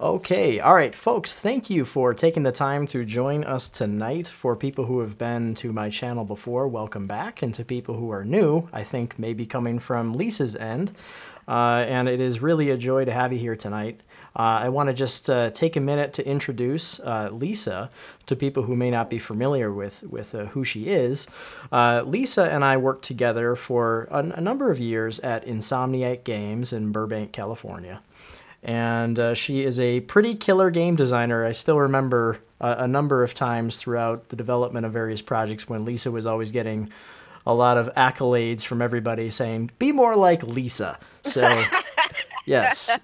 Okay, all right, folks, thank you for taking the time to join us tonight. For people who have been to my channel before, welcome back. And to people who are new, I think maybe coming from Lisa's end, and it is really a joy to have you here tonight. I want to just take a minute to introduce Lisa to people who may not be familiar with who she is. Lisa and I worked together for a number of years at Insomniac Games in Burbank, California. And she is a pretty killer game designer. I still remember a number of times throughout the development of various projects when Lisa was always getting a lot of accolades from everybody saying, "Be more like Lisa." So, yes.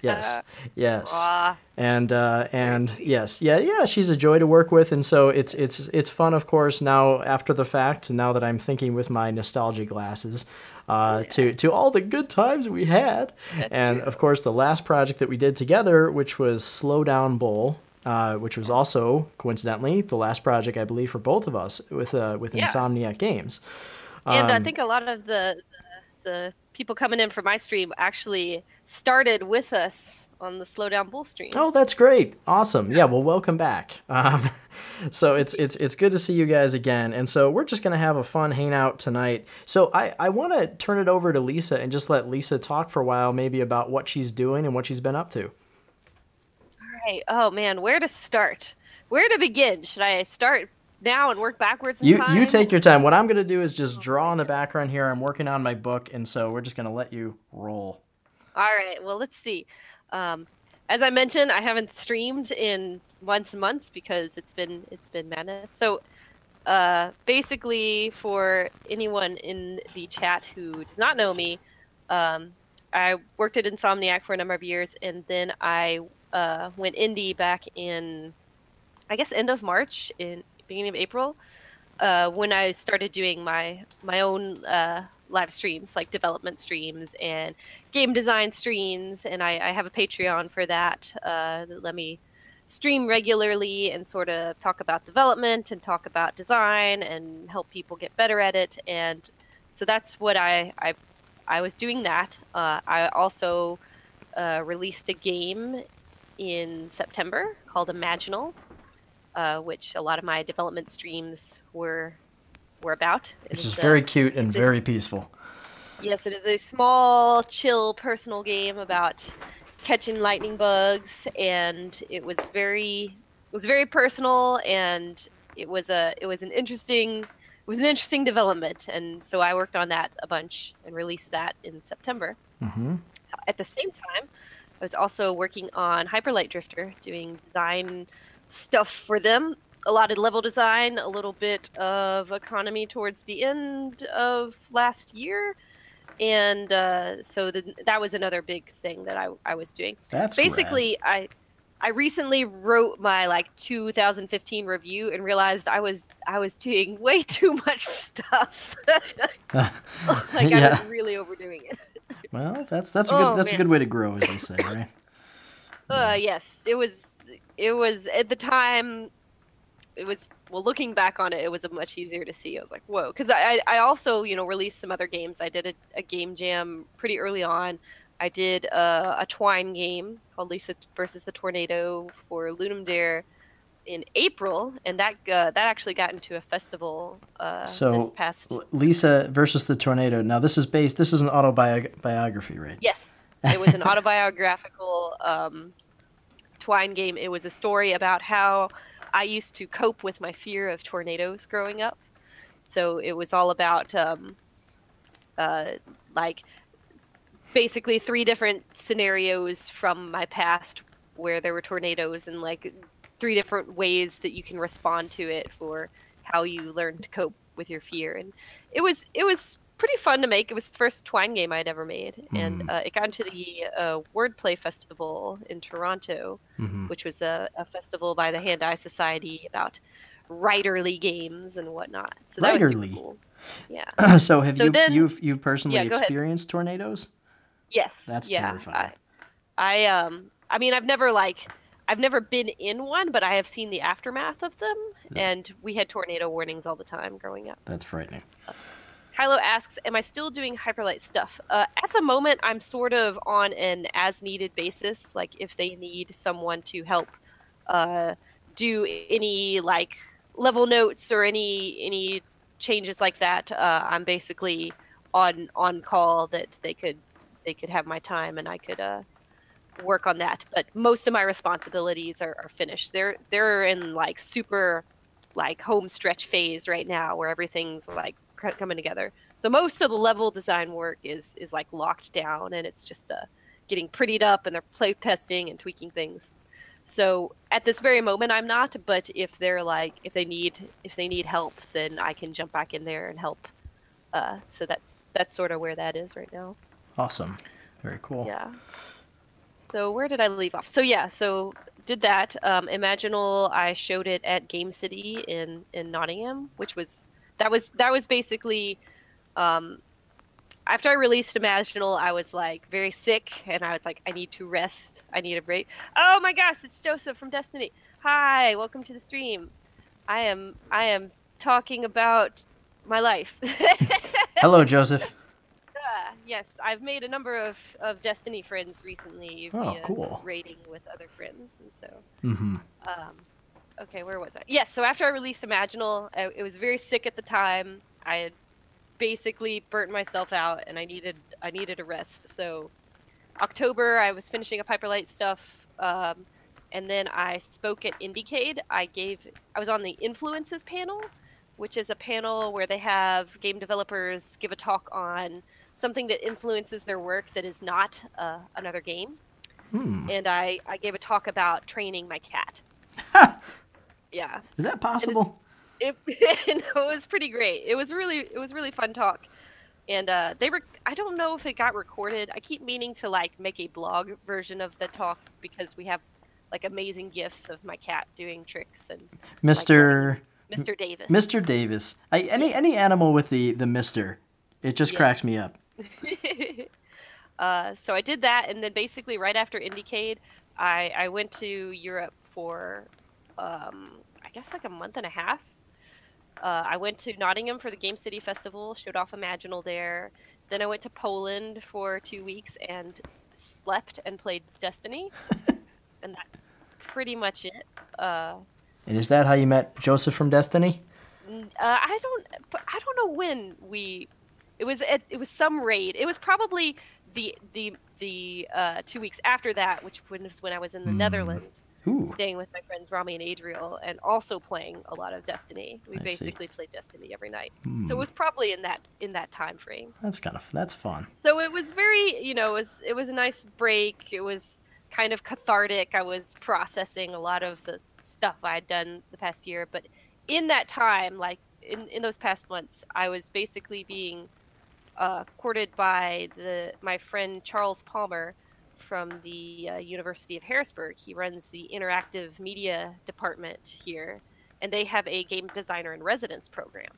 Aw. And yes, yeah, she's a joy to work with, and so it's fun, of course, now after the fact, now that I'm thinking with my nostalgia glasses, to all the good times we had. That's true. Of course, the last project that we did together, which was Slow Down Bowl, which was also, coincidentally, the last project, I believe, for both of us with Yeah. Insomniac Games. And I think a lot of the people coming in for my stream actually started with us on the Slow Down Bull stream. Oh, that's great. Awesome. Yeah, well, welcome back. So it's good to see you guys again. And so we're just going to have a fun hangout tonight. So I want to turn it over to Lisa and just let Lisa talk for a while, maybe about what she's doing and what she's been up to. All right. Oh, man, where to start? Where to begin? Should I start now and work backwards in time? You take your time. What I'm going to do is just draw in the background here. I'm working on my book, and so we're just going to let you roll. All right. Well, let's see. As I mentioned, I haven't streamed in months because it's been madness. So basically, for anyone in the chat who does not know me, I worked at Insomniac for a number of years, and then I went indie back in, I guess, end of March, in beginning of April, when I started doing my own live streams, like development streams and game design streams, and I have a Patreon for that that let me stream regularly and sort of talk about development and talk about design and help people get better at it. And so that's what I was doing that. I also released a game in September called Imaginal, which a lot of my development streams were about. Which is very cute and very peaceful. Yes, it is a small, chill, personal game about catching lightning bugs, and it was very personal, and it was an interesting development, and so I worked on that a bunch and released that in September. Mm-hmm. At the same time, I was also working on Hyperlight Drifter, doing design stuff for them. A lot of level design, a little bit of economy towards the end of last year. And so that was another big thing that I was doing. That's basically rad. I recently wrote my 2015 review and realized I was doing way too much stuff. I was really overdoing it. Well, that's a good way to grow, as they say, right? Yes, it was at the time. It was, well, looking back on it, it was much easier to see. I was like, whoa. Because I also, released some other games. I did a game jam pretty early on. I did a Twine game called Lisa versus the Tornado for Ludum Dare in April. And that actually got into a festival this past... Lisa versus the Tornado. Now, this is an autobiography, right? Yes. It was an autobiographical Twine game. It was a story about how I used to cope with my fear of tornadoes growing up. So it was all about basically 3 different scenarios from my past where there were tornadoes, and 3 different ways that you can respond to it for how you learn to cope with your fear. And it was pretty fun to make. It was the first Twine game I'd ever made, and it got into the Wordplay Festival in Toronto, which was a festival by the Hand-Eye Society about writerly games and whatnot. So that was super cool. Yeah. So you've personally experienced tornadoes? Yes. That's terrifying. I mean, I've never been in one, but I have seen the aftermath of them, and we had tornado warnings all the time growing up. That's frightening. Kylo asks, am I still doing Hyperlight stuff? At the moment, I'm sort of on an as-needed basis. Like, if they need someone to help do any, like, level notes or any changes like that, I'm basically on call that they could have my time and I could work on that. But most of my responsibilities are finished. They're in, like, super, like, home stretch phase right now where everything's, like, coming together. So most of the level design work is like locked down, and it's just getting prettied up, and they're play testing and tweaking things. So at this very moment, I'm not. But if they're like, if they need help, then I can jump back in there and help. So that's sort of where that is right now. Awesome, very cool. Yeah. So where did I leave off? So yeah, so did that. Imaginal, I showed it at Game City in Nottingham, which was that was basically after I released Imaginal, I was like very sick, and I was like, I need to rest. I need a break. Oh my gosh, it's Joseph from Destiny. Hi, welcome to the stream. I am talking about my life. Hello, Joseph. Yes, I've made a number of Destiny friends recently via cool. raiding with other friends, and so. Okay, where was I? Yes, so after I released Imaginal, it was very sick at the time. I had basically burnt myself out, and I needed a rest. So October, I was finishing up Hyperlight stuff, and then I spoke at IndieCade. I was on the Influences panel, which is a panel where they have game developers give a talk on something that influences their work that is not another game. And I gave a talk about training my cat. Yeah. Is that possible? It was pretty great. It was really fun talk. And I don't know if it got recorded. I keep meaning to, like, make a blog version of the talk because we have, like, amazing gifs of my cat doing tricks and Mr. Mr. Davis. Mr. Davis. Any animal with the Mr. It just cracks me up. So I did that, and then basically right after IndieCade, I went to Europe for I guess like a month and a half. I went to Nottingham for the Game City Festival, showed off Imaginal there. Then I went to Poland for 2 weeks and slept and played Destiny. And that's pretty much it. And is that how you met Joseph from Destiny? I don't know when it was some raid. It was probably the 2 weeks after that, which was when I was in the Netherlands. Ooh. Staying with my friends Rami and Adriel, and also playing a lot of Destiny. We basically played Destiny every night. So it was probably in that time frame. That's fun. So it was very, it was a nice break. It was kind of cathartic. I was processing a lot of the stuff I had done the past year, but in that time, like in those past months, I was basically being courted by my friend Charles Palmer from the University of Harrisburg. He runs the interactive media department here, and they have a game designer in residence program.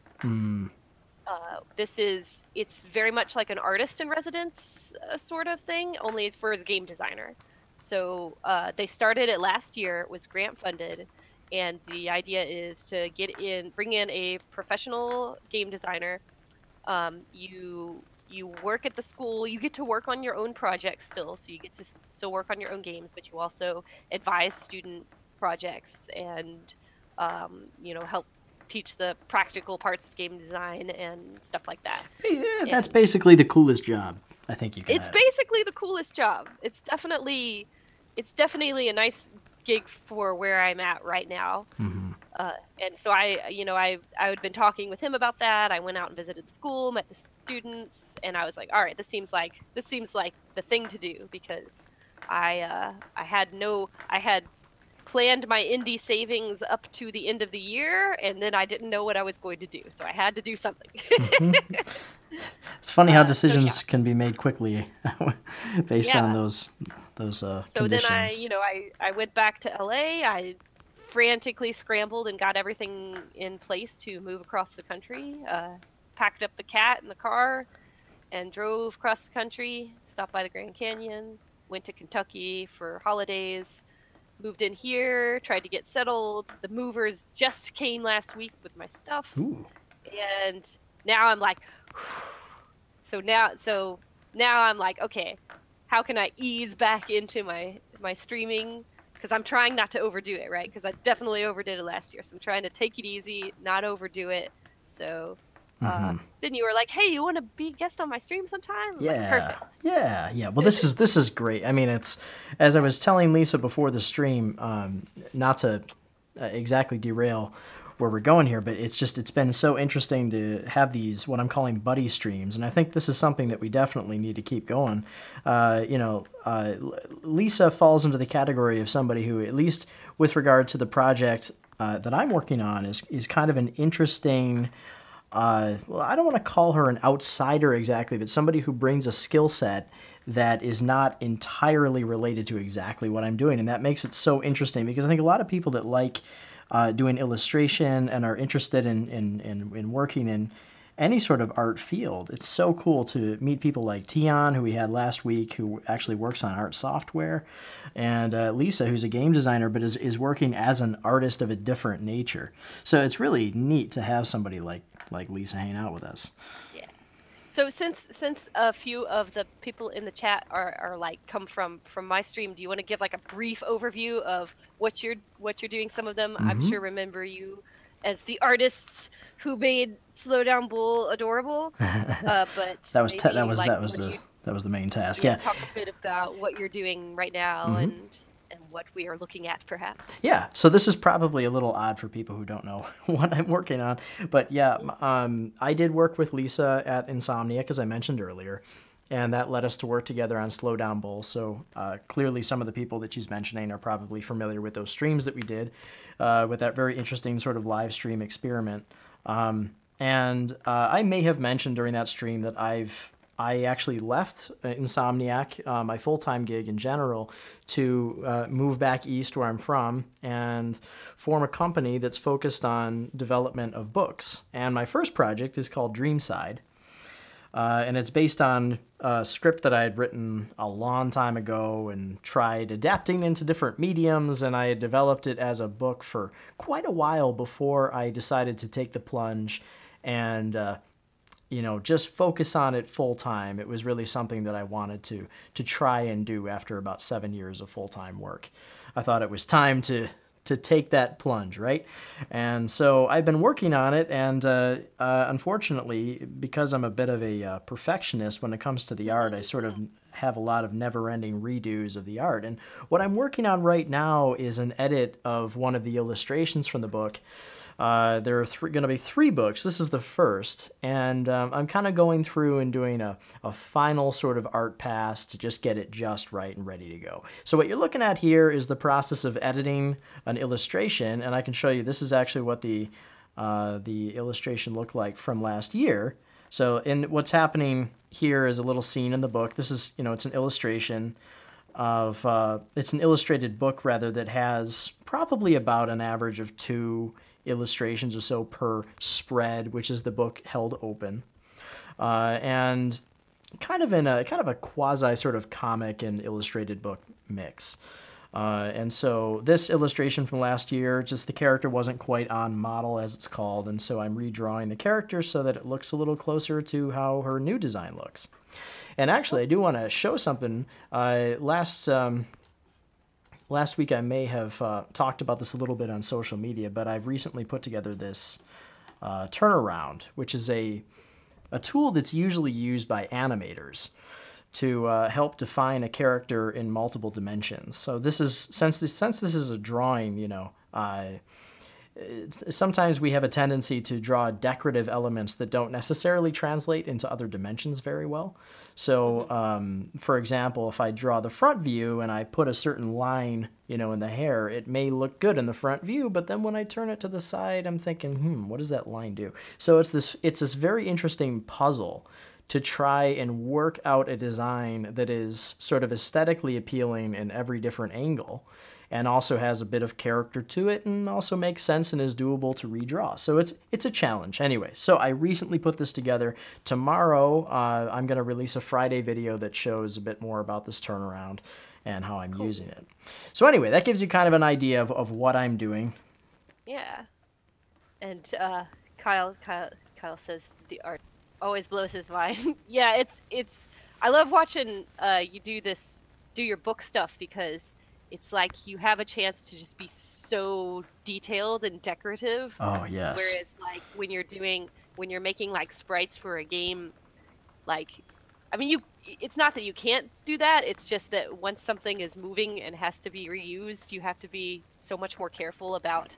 It's very much like an artist in residence sort of thing, only it's for a game designer. So they started it last year. It was grant funded, and the idea is to bring in a professional game designer. You work at the school. You get to work on your own projects still, so you get to still work on your own games, but you also advise student projects and help teach the practical parts of game design and stuff like that. Yeah, that's basically the coolest job I think you can have. It's basically the coolest job. It's definitely a nice gig for where I'm at right now. And so I had been talking with him about that. I went out and visited the school, met the students, and I was like, all right, this seems like the thing to do, because I had planned my indie savings up to the end of the year, and then I didn't know what I was going to do, so I had to do something. It's funny how decisions can be made quickly based on those So conditions. then I went back to LA. I frantically scrambled and got everything in place to move across the country. Packed up the cat in the car and drove across the country, stopped by the Grand Canyon, went to Kentucky for holidays, moved in here, tried to get settled. The movers just came last week with my stuff. Ooh. And now I'm like, so now I'm like, okay, how can I ease back into my streaming? Because I'm trying not to overdo it, right? Because I definitely overdid it last year. So I'm trying to take it easy, not overdo it. So then you were like, hey, you want to be a guest on my stream sometime? I'm like, Yeah, perfect. yeah. Well, this is great. I mean, it's, as I was telling Lisa before the stream, not to exactly derail where we're going here, but it's been so interesting to have these what I'm calling buddy streams, and I think this is something that we definitely need to keep going. Lisa falls into the category of somebody who, at least with regard to the project that I'm working on, is kind of an interesting. Well, I don't want to call her an outsider exactly, but somebody who brings a skill set that is not entirely related to exactly what I'm doing. And that makes it so interesting because I think a lot of people that like doing illustration and are interested in working in any sort of art field, it's so cool to meet people like Tion, who we had last week, who actually works on art software, and Lisa, who's a game designer, but is working as an artist of a different nature. So it's really neat to have somebody like Lisa hang out with us. Yeah. So since a few of the people in the chat are like come from my stream, do you want to give like a brief overview of what you're doing? Some of them I'm sure remember you as the artists who made Slow Down Bull adorable. But that was the main task. Yeah. Talk a bit about what you're doing right now and what we are looking at, perhaps. Yeah, so this is probably a little odd for people who don't know what I'm working on. But yeah, I did work with Lisa at Insomniac, as I mentioned earlier, and that led us to work together on Slow Down Bull. So clearly some of the people that she's mentioning are probably familiar with those streams that we did with that very interesting sort of live stream experiment. And I may have mentioned during that stream that I actually left Insomniac, my full-time gig in general, to move back east where I'm from and form a company that's focused on development of books. And my first project is called Dreamside. And it's based on a script that I had written a long time ago and tried adapting into different mediums, and I had developed it as a book for quite a while before I decided to take the plunge and just focus on it full time. It was really something that I wanted to try and do after about 7 years of full-time work. I thought it was time to take that plunge, right? And so I've been working on it, and unfortunately, because I'm a bit of a perfectionist when it comes to the art, I sort of have a lot of never-ending redos of the art. And what I'm working on right now is an edit of one of the illustrations from the book. There are going to be 3 books. This is the first, and I'm kind of going through and doing a final sort of art pass to just get it just right and ready to go. So what you're looking at here is the process of editing an illustration, and I can show you this is actually what the illustration looked like from last year. So what's happening here is a little scene in the book. This is, it's an illustration of, it's an illustrated book rather that has probably about an average of 2 illustrations or so per spread, which is the book held open, and kind of a quasi sort of comic and illustrated book mix. And so this illustration from last year, just the character wasn't quite on model, as it's called, and so I'm redrawing the character so that it looks a little closer to how her new design looks. And actually, I do want to show something. Last week I may have talked about this a little bit on social media, but I've recently put together this turnaround, which is a tool that's usually used by animators to help define a character in multiple dimensions. So this is, since this is a drawing, sometimes we have a tendency to draw decorative elements that don't necessarily translate into other dimensions very well. So, for example, if I draw the front view and I put a certain line, in the hair, it may look good in the front view, but then when I turn it to the side, I'm thinking, what does that line do? So it's this very interesting puzzle to try and work out a design that is sort of aesthetically appealing in every different angle, and also has a bit of character to it, and also makes sense and is doable to redraw. So it's a challenge. Anyway, so I recently put this together. Tomorrow, I'm going to release a Friday video that shows a bit more about this turnaround and how I'm using it. So anyway, that gives you kind of an idea of what I'm doing. Yeah. And Kyle Kyle says the art always blows his mind. Yeah, it's. I love watching you do your book stuff because it's like you have a chance to just be so detailed and decorative. Oh, yes. Whereas like when you're making like sprites for a game, like I mean it's not that you can't do that, it's just that once something is moving and has to be reused, you have to be so much more careful about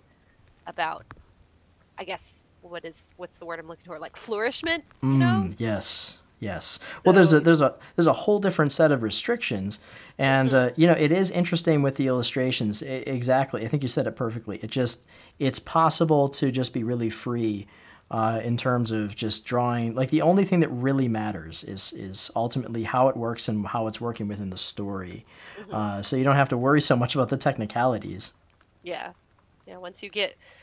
I guess what's the word I'm looking for? Like flourishment, you know? Yes. Yes. So Well, there's a whole different set of restrictions, and you know, it is interesting with the illustrations. Exactly. I think you said it perfectly. It's possible to just be really free in terms of just drawing. Like the only thing that really matters is ultimately how it works and how it's working within the story. So you don't have to worry so much about the technicalities. Yeah. Yeah, once you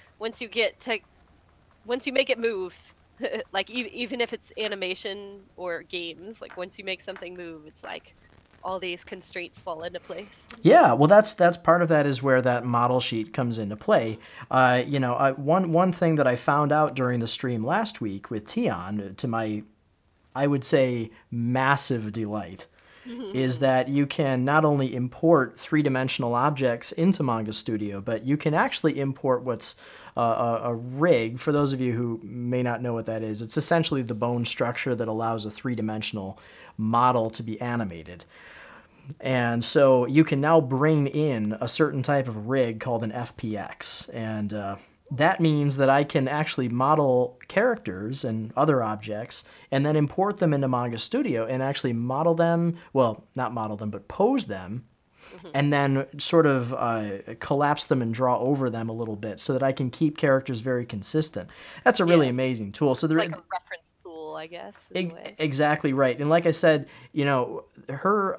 make it move, like even if it's animation or games, like once you make something move, it's like all these constraints fall into place. Yeah, well, that's part of that is where that model sheet comes into play. You know, one thing that I found out during the stream last week with Tion, to my, I would say, massive delight, is that you can not only import three-dimensional objects into Manga Studio, but you can actually import what's a rig. For those of you who may not know what that is, it's essentially the bone structure that allows a three-dimensional model to be animated. And so you can now bring in a certain type of rig called an FPX, and that means that I can actually model characters and other objects and then import them into Manga Studio and actually model them, well, not model them, but pose them, and then sort of collapse them and draw over them a little bit so that I can keep characters very consistent. That's a really amazing tool. So it's like a reference tool, I guess. Exactly right. And like I said, you know, her,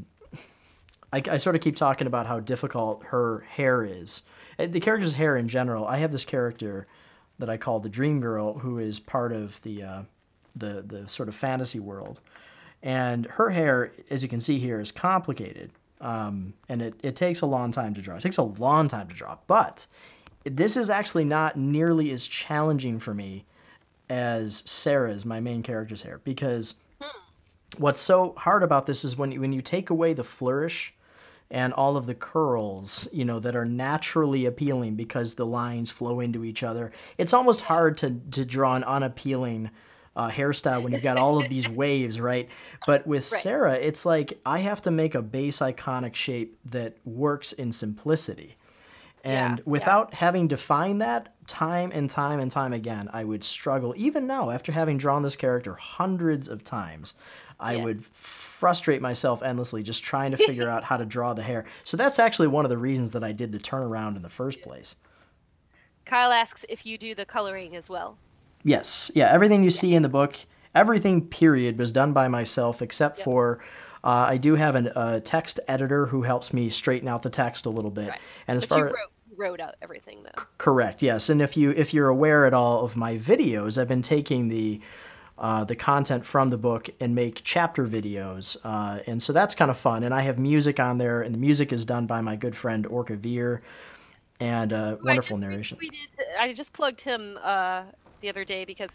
I sort of keep talking about how difficult her hair is. The character's hair in general. I have this character that I call the Dream Girl, who is part of the sort of fantasy world, and her hair, as you can see here, is complicated, and it takes a long time to draw. It takes a long time to draw, but this is actually not nearly as challenging for me as Sarah's, my main character's hair, because what's so hard about this is when you take away the flourish and all of the curls, you know, that are naturally appealing because the lines flow into each other. It's almost hard to draw an unappealing hairstyle when you've got all of these waves, right? But with Sarah, it's like I have to make a base iconic shape that works in simplicity. And without having defined that time and time and time again, I would struggle. Even now, after having drawn this character hundreds of times, I would frustrate myself endlessly just trying to figure out how to draw the hair. So that's actually one of the reasons that I did the turnaround in the first place. Kyle asks if you do the coloring as well. Yes. Yeah, everything you see in the book, everything period, was done by myself except for I do have a text editor who helps me straighten out the text a little bit. Right. And as but far you wrote out everything though. Correct. Yes. And if you're aware at all of my videos, I've been taking the content from the book and make chapter videos. And so that's kind of fun. And I have music on there, and the music is done by my good friend Orca Veer, and wonderful narration. I just plugged him the other day because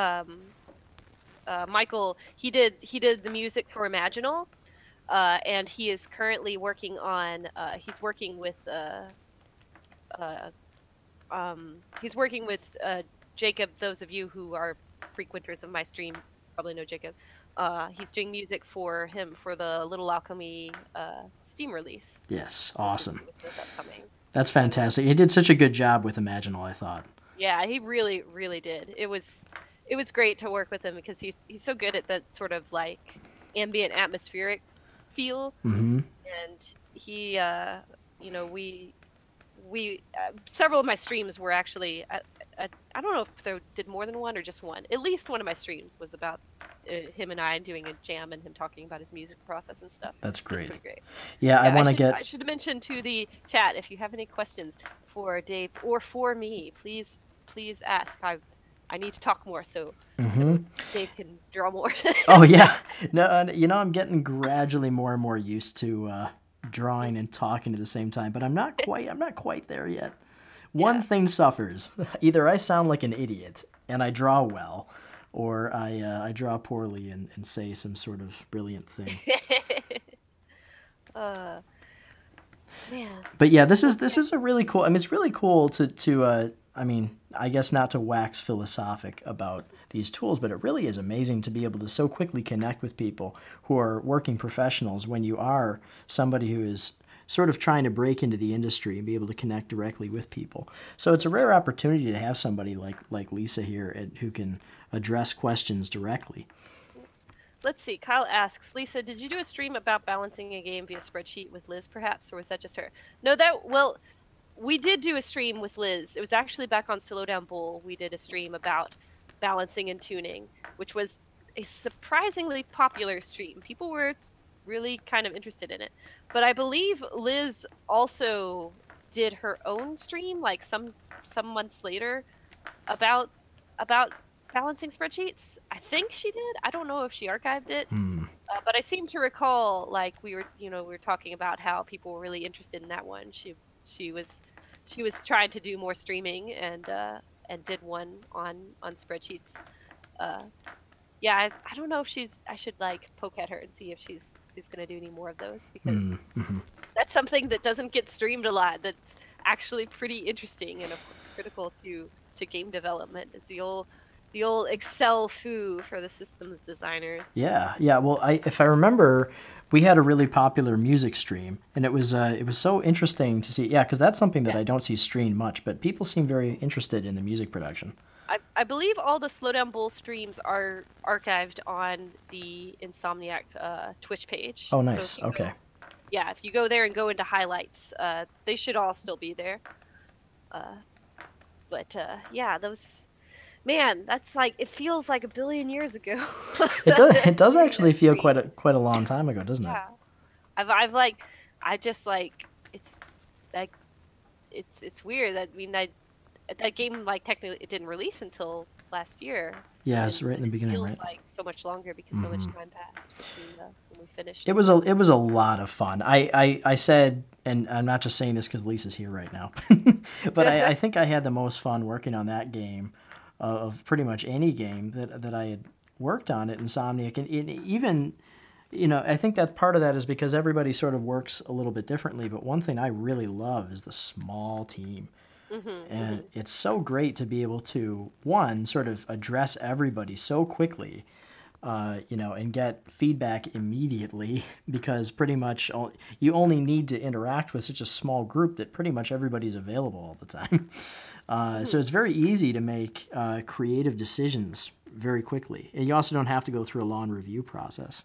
Michael, he did the music for Imaginal, and he is currently working on, he's working with Jacob. Those of you who are frequenters of my stream probably know Jacob. He's doing music for him for the Little Alchemy Steam release. Yes, awesome. That's fantastic. He did such a good job with Imaginal, I thought. Yeah, he really, really did. It was great to work with him because he's so good at that sort of like ambient atmospheric feel. And he, you know, we several of my streams were actually. I don't know if they did more than one or just one. At least one of my streams was about him and I doing a jam and him talking about his music process and stuff. That's great. Pretty great. Yeah, I should mention to the chat, if you have any questions for Dave or for me, please ask. I need to talk more so Dave can draw more. Oh yeah, no, you know, I'm getting gradually more and more used to drawing and talking at the same time, but I'm not quite there yet. One thing suffers. Either I sound like an idiot, and I draw well, or I draw poorly and say some sort of brilliant thing. uh, man. But yeah, this is a really cool. I mean, it's really cool to I mean, I guess not to wax philosophic about these tools, but it really is amazing to be able to so quickly connect with people who are working professionals when you are somebody who is sort of trying to break into the industry and be able to connect directly with people. So it's a rare opportunity to have somebody like Lisa here who can address questions directly. Let's see. Kyle asks, Lisa, did you do a stream about balancing a game via spreadsheet with Liz, perhaps, or was that just her? No, well, we did do a stream with Liz. It was actually back on Slowdown Bull. We did a stream about balancing and tuning, which was a surprisingly popular stream. People were really kind of interested in it. But I believe Liz also did her own stream, like some months later, about balancing spreadsheets. I think she did. I don't know if she archived it, but I seem to recall, like, we were talking about how people were really interested in that one. She was trying to do more streaming and did one on spreadsheets. Yeah, I don't know if I should like poke at her and see if she's gonna do any more of those, because that's something that doesn't get streamed a lot. That's actually pretty interesting and of course critical to game development. Is the old Excel foo for the systems designers. Yeah. Well, if I remember, we had a really popular music stream, and it was so interesting to see. Yeah, because that's something that I don't see streamed much, but people seem very interested in the music production. I believe all the Slowdown Bull streams are archived on the Insomniac Twitch page. Oh, nice. So okay. If you go there and go into highlights, they should all still be there. Yeah, those. Man, that's like, it feels like a billion years ago. It does actually feel quite a long time ago, doesn't it? Yeah. It's weird. I mean, that game, like, technically it didn't release until last year. Yeah, it's right in the beginning, feels right? like so much longer because so much time passed between when we finished. It was a lot of fun. I said, and I'm not just saying this because Lisa's here right now, but I think I had the most fun working on that game of pretty much any game that I had worked on at Insomniac. And even, I think that part of that is because everybody sort of works a little bit differently. But one thing I really love is the small team. And it's so great to be able to, one, sort of address everybody so quickly, and get feedback immediately, because pretty much you only need to interact with such a small group that pretty much everybody's available all the time. So it's very easy to make creative decisions very quickly. And you also don't have to go through a long review process.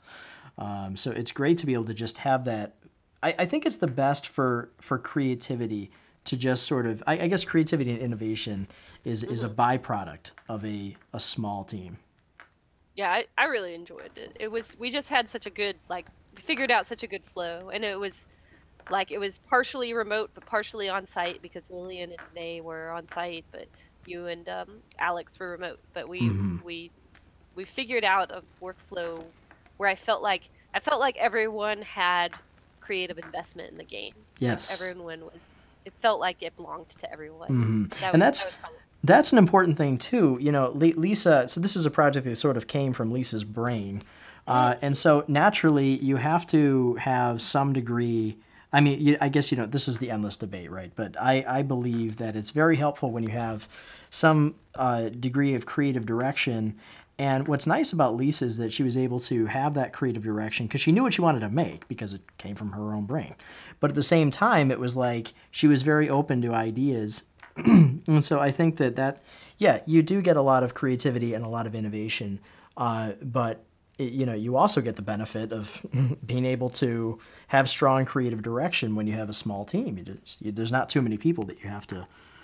So it's great to be able to just have that. I think it's the best for creativity to just sort of, I guess creativity and innovation is a byproduct of a small team. Yeah, I really enjoyed it. We just had such a good, like, we figured out such a good flow, and it was partially remote but partially on site, because Lillian and Danae were on site, but you and Alex were remote. But we figured out a workflow where I felt like everyone had creative investment in the game. Yes. Everyone it felt like it belonged to everyone. That's an important thing too. Lisa, so this is a project that sort of came from Lisa's brain. And so naturally you have to have some degree, I mean, I guess, this is the endless debate, right? But I believe that it's very helpful when you have some degree of creative direction. And what's nice about Lisa is that she was able to have that creative direction because she knew what she wanted to make, because it came from her own brain. But at the same time, it was like she was very open to ideas. And so I think that you do get a lot of creativity and a lot of innovation, but you also get the benefit of being able to have strong creative direction when you have a small team. There's not too many people that you have to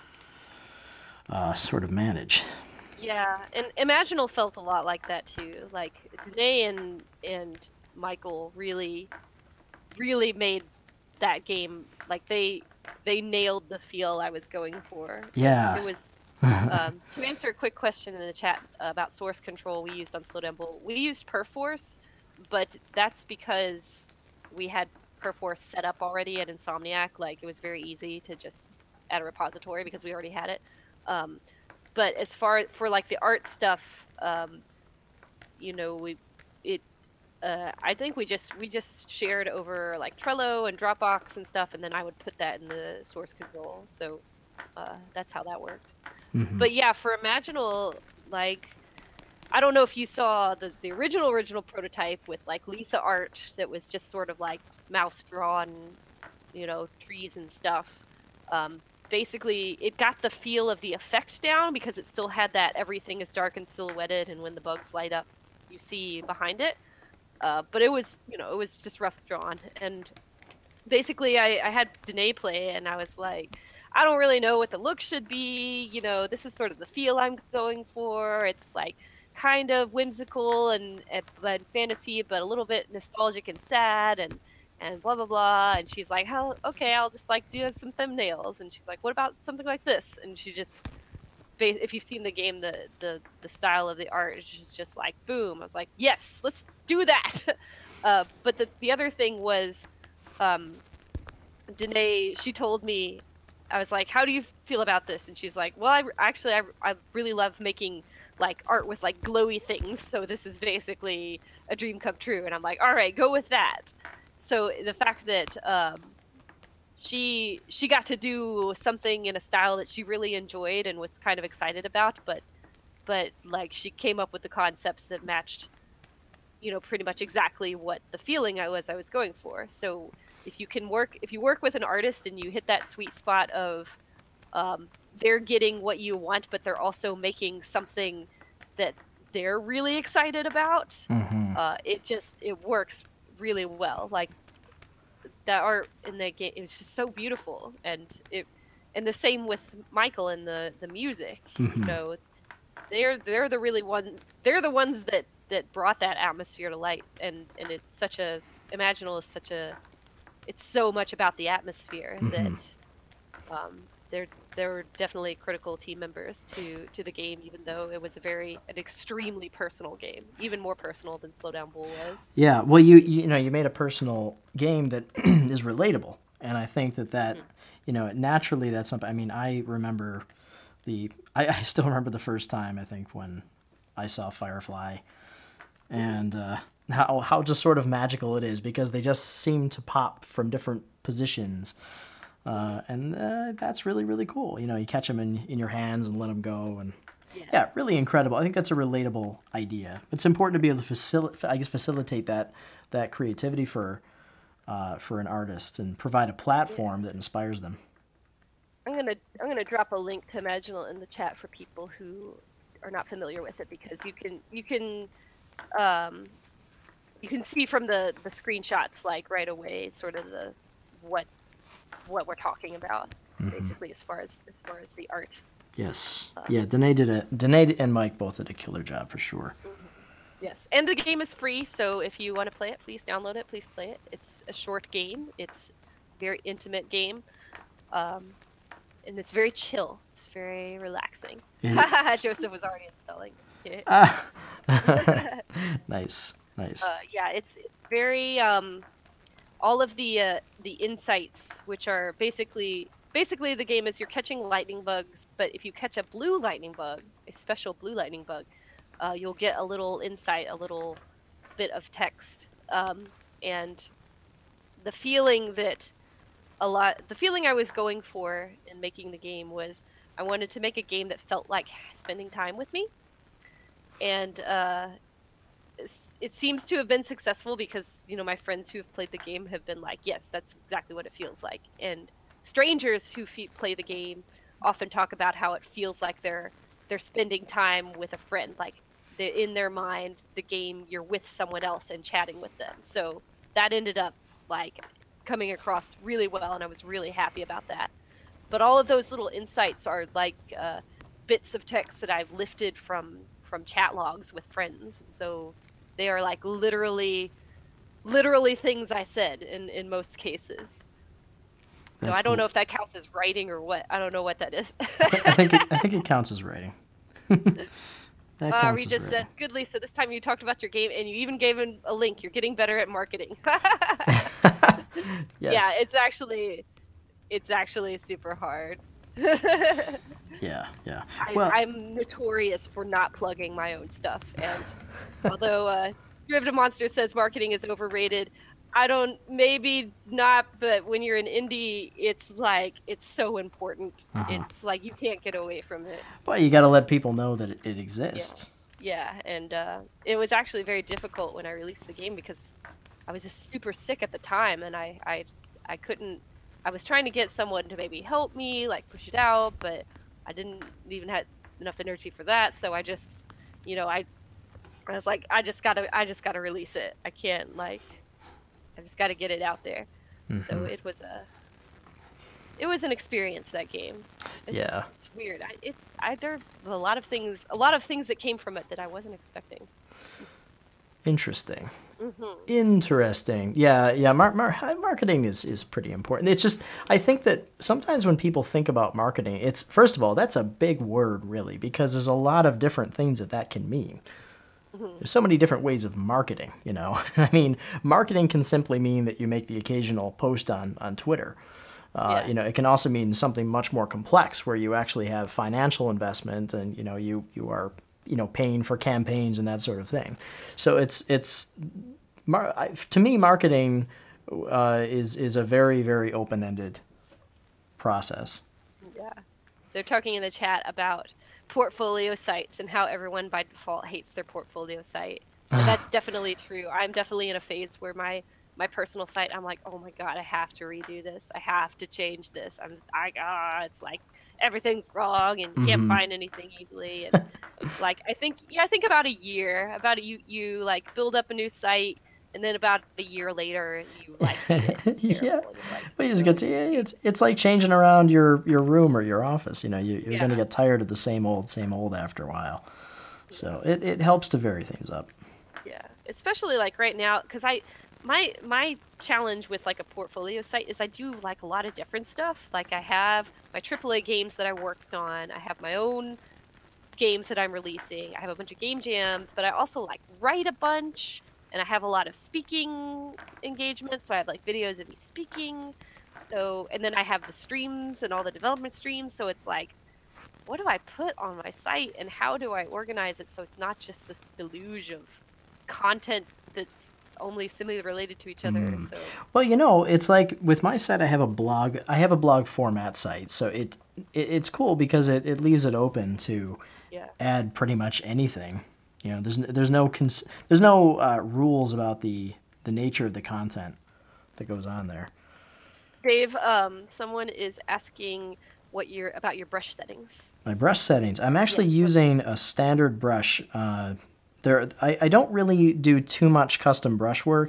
sort of manage. Yeah, and Imaginal felt a lot like that too. Like, Danae and Michael really made that game, like, they nailed the feel I was going for. Yeah. It was to answer a quick question in the chat about source control we used on Slowdown Bull. We used Perforce, but that's because we had Perforce set up already at Insomniac. Like, it was very easy to just add a repository because we already had it. but as far for like the art stuff, you know, I think we just shared over like Trello and Dropbox and stuff, and then I would put that in the source control. So that's how that worked. But yeah, for Imaginal, like, I don't know if you saw the original prototype with like Letha art that was just sort of like mouse drawn, you know, trees and stuff. Basically, it got the feel of the effect down because it still had that everything is dark and silhouetted, and when the bugs light up, you see behind it. But it was, you know, it was just rough drawn. And basically, I had Danae play, and I was like, I don't really know what the look should be. You know, this is sort of the feel I'm going for. It's like kind of whimsical and fantasy, but a little bit nostalgic and sad, and blah blah blah. And she's like, "How? Okay, I'll just like do some thumbnails." And she's like, "What about something like this?" And she just, if you've seen the game, the style of the art is just like boom. I was like, yes, let's do that. But the other thing was, Danae, she told me, I was like, how do you feel about this? And she's like, well, I really love making like art with like glowy things. So this is basically a dream come true. And I'm like, all right, go with that. So the fact that she got to do something in a style that she really enjoyed and was kind of excited about, but like she came up with the concepts that matched, you know, pretty much exactly what the feeling I was going for. So if you work with an artist and you hit that sweet spot of they're getting what you want, but they're also making something that they're really excited about, it works really well. Like that art in that game, it's just so beautiful, and the same with Michael and the music. You know, they're the ones that brought that atmosphere to light, and it's such a Imaginal is such a, it's so much about the atmosphere that they're definitely critical team members to the game, even though it was an extremely personal game, even more personal than Slowdown Bull was. Yeah, well, you know, you made a personal game that is relatable, and I think that you know, naturally that's something. I mean, I remember I still remember the first time, I think, when I saw Firefly, and how just sort of magical it is, because they just seem to pop from different positions. And that's really, really cool. You know, you catch them in your hands and let them go. And yeah, really incredible. I think that's a relatable idea. It's important to be able to facilitate that creativity for an artist and provide a platform that inspires them. I'm gonna drop a link to Imaginal in the chat for people who are not familiar with it, because you can see from the screenshots like right away sort of what we're talking about, basically, as far as the art. Yes. Yeah, Danae and Mike both did a killer job for sure. Yes, and the game is free, so if you want to play it, please download it, please play it. It's a short game, it's a very intimate game, and it's very chill. It's very relaxing. Joseph was already installing it. Nice. Yeah, it's very all of the insights, which are basically the game is you're catching lightning bugs, but if you catch a blue lightning bug, a special blue lightning bug, you'll get a little insight, a little bit of text, and the feeling I was going for in making the game was I wanted to make a game that felt like spending time with me, and it seems to have been successful, because, you know, my friends who have played the game have been like, yes, that's exactly what it feels like. And strangers who play the game often talk about how it feels like they're spending time with a friend. Like in their mind, the game, you're with someone else and chatting with them. So that ended up like coming across really well, and I was really happy about that. But all of those little insights are like bits of text that I've lifted from chat logs with friends. So they are like literally things I said in most cases. So I don't know if that counts as writing or what. I don't know what that is. I think it counts as writing. That counts Regis as said, "Good, Lisa. This time you talked about your game, and you even gave him a link. You're getting better at marketing." Yes. Yeah, it's actually super hard. Yeah, yeah. I'm notorious for not plugging my own stuff, and although Derivative Monster says marketing is overrated, I don't, maybe not, but when you're an indie, it's like, it's so important. It's like, you can't get away from it. Well, you got to let people know that it Yeah. exists. Yeah, and it was actually very difficult when I released the game because I was just super sick at the time, and I couldn't. I was trying to get someone to maybe help me, like push it out, but I didn't even have enough energy for that. So I just, I was like, I just gotta release it. I can't, like, I just gotta get it out there. So it was an experience, that game. It's weird. There are a lot of things that came from it that I wasn't expecting. Interesting. Interesting. Yeah. Marketing is pretty important. It's just, I think that sometimes when people think about marketing, it's, first of all, that's a big word, really, because there's a lot of different things that can mean. There's so many different ways of marketing, I mean, marketing can simply mean that you make the occasional post on Twitter. It can also mean something much more complex where you actually have financial investment and, you are, paying for campaigns and that sort of thing. So to me, marketing is a very, very open-ended process. Yeah. They're talking in the chat about portfolio sites and how everyone by default hates their portfolio site. And that's definitely true. I'm definitely in a phase where my personal site, I'm like, oh my God, I have to redo this. I have to change this. It's like everything's wrong and you can't find anything easily. And like, I think about a year, you like build up a new site, and then about a year later, you like hate it. Yeah, well, you just get to, it's like changing around your room or your office. You're going to get tired of the same old after a while. So it helps to vary things up. Yeah, especially like right now, because my challenge with like a portfolio site is I do like a lot of different stuff. Like I have my AAA games that I worked on. I have my own games that I'm releasing. I have a bunch of game jams, but I also like write a bunch. And I have a lot of speaking engagements, so I have like videos of me speaking. So, and then I have the streams and all the development streams. So it's like, what do I put on my site, and how do I organize it so it's not just this deluge of content that's only similarly related to each other? So, well, it's like with my site, I have a blog format site, so it's cool because it leaves it open to add pretty much anything. There's no rules about the nature of the content that goes on there. Dave, someone is asking about your brush settings. My brush settings. I'm actually using a standard brush. I don't really do too much custom brush work.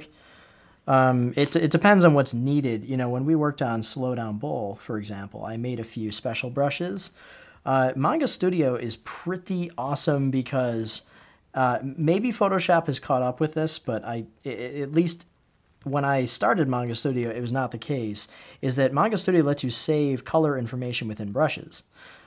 It depends on what's needed. When we worked on Slow Down Bowl, for example, I made a few special brushes. Manga Studio is pretty awesome because maybe Photoshop has caught up with this, but at least when I started Manga Studio, it was not the case, is that Manga Studio lets you save color information within brushes.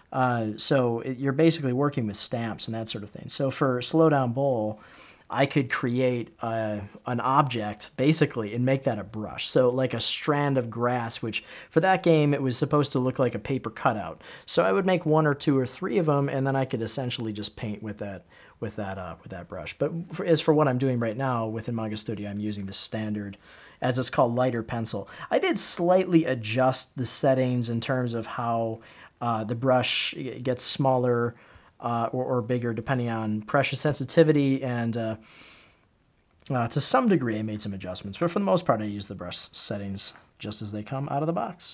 So you're basically working with stamps and that sort of thing. So for Slow Down Bowl, I could create an object, basically, and make that a brush. So like a strand of grass, which for that game, it was supposed to look like a paper cutout. So I would make 1 or 2 or 3 of them, and then I could essentially just paint with that brush. But as for what I'm doing right now within Manga Studio, I'm using the standard, as it's called, lighter pencil. I did slightly adjust the settings in terms of how the brush gets smaller or bigger depending on pressure sensitivity, and to some degree I made some adjustments. But for the most part, I use the brush settings just as they come out of the box.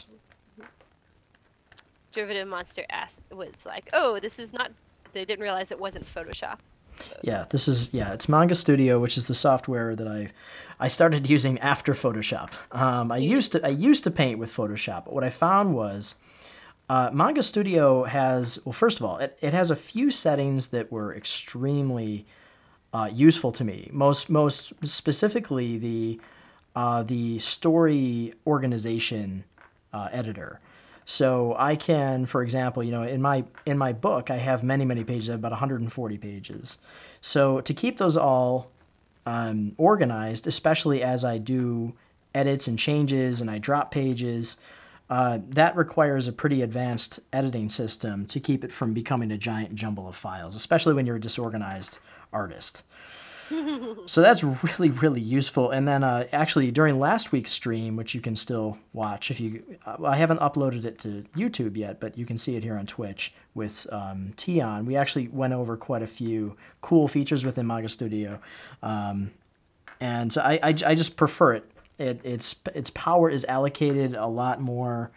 Derivative Monster was like, oh, this is not... They didn't realize it wasn't Photoshop. Yeah, it's Manga Studio, which is the software that I started using after Photoshop. I used to paint with Photoshop, but what I found was Manga Studio has, well, first of all, it has a few settings that were extremely useful to me. Most specifically the story organization editor. So I can, for example, in my book, I have many pages. I have about 140 pages. So to keep those all organized, especially as I do edits and changes and I drop pages, that requires a pretty advanced editing system to keep it from becoming a giant jumble of files, especially when you're a disorganized artist. So that's really, really useful. And then actually during last week's stream, which you can still watch if you, I haven't uploaded it to YouTube yet, but you can see it here on Twitch with Tion. We actually went over quite a few cool features within Manga Studio. And so I just prefer it. Its power is allocated a lot more.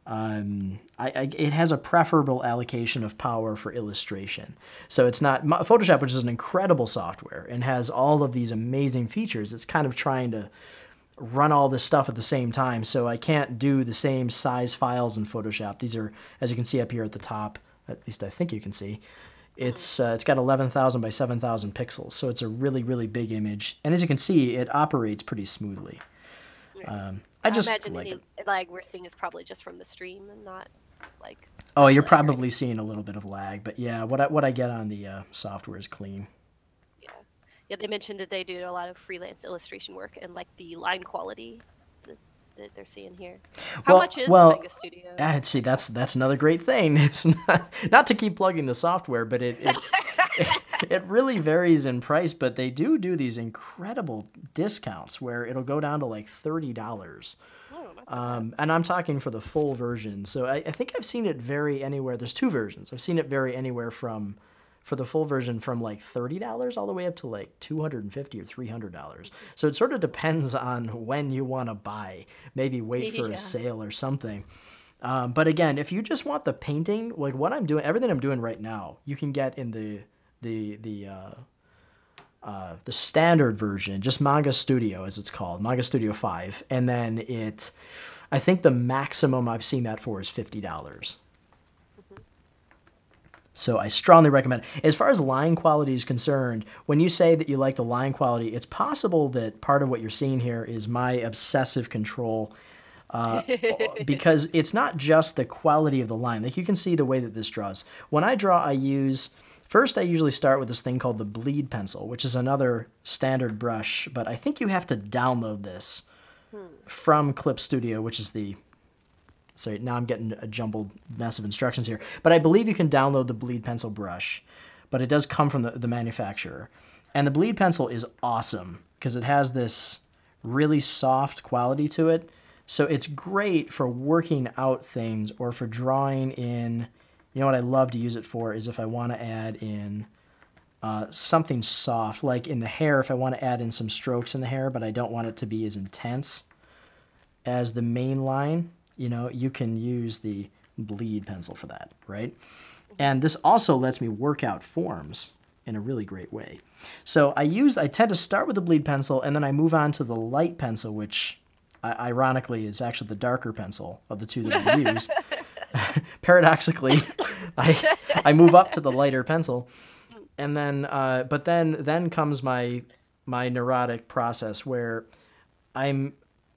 It has a preferable allocation of power for illustration. So it's not Photoshop, which is an incredible software and has all of these amazing features. It's kind of trying to run all this stuff at the same time. So I can't do the same size files in Photoshop. These are, as you can see up here at the top, at least I think you can see, it's got 11,000 by 7,000 pixels. So it's a really, really big image. And as you can see, it operates pretty smoothly. I just imagine like any lag we're seeing is probably just from the stream and not like. Oh, you're probably seeing a little bit of lag, but yeah, what I get on the software is clean. Yeah, yeah. They mentioned that they do a lot of freelance illustration work and like the line quality that they're seeing here. How much is Manga Studio? See, that's another great thing. It's not to keep plugging the software, but it really varies in price. But they do these incredible discounts where it'll go down to like $30. And I'm talking for the full version. So I think I've seen it vary anywhere. There's two versions. I've seen it vary anywhere from, for the full version, from like $30 all the way up to like $250 or $300. So it sort of depends on when you want to buy. Maybe wait for a sale or something. But again, if you just want the painting, like what I'm doing, everything I'm doing right now, you can get in the standard version, just Manga Studio as it's called, Manga Studio 5, and then I think the maximum I've seen that for is $50. So I strongly recommend it. As far as line quality is concerned, when you say that you like the line quality, it's possible that part of what you're seeing here is my obsessive control, because it's not just the quality of the line. Like you can see the way that this draws. When I draw, First, I usually start with this thing called the bleed pencil, which is another standard brush, but I think you have to download this from Clip Studio, which is sorry, now I'm getting a jumbled mess of instructions here, but I believe you can download the bleed pencil brush, but it does come from the manufacturer. And the bleed pencil is awesome because it has this really soft quality to it, so it's great for working out things or for drawing in. You know what I love to use it for is if I want to add in something soft, like in the hair, if I want to add in some strokes in the hair, but I don't want it to be as intense as the main line, you can use the bleed pencil for that, right? And this also lets me work out forms in a really great way. So I tend to start with the bleed pencil, and then I move on to the light pencil, which ironically is actually the darker pencil of the two that I use. Paradoxically, I move up to the lighter pencil, and then but then comes my neurotic process where I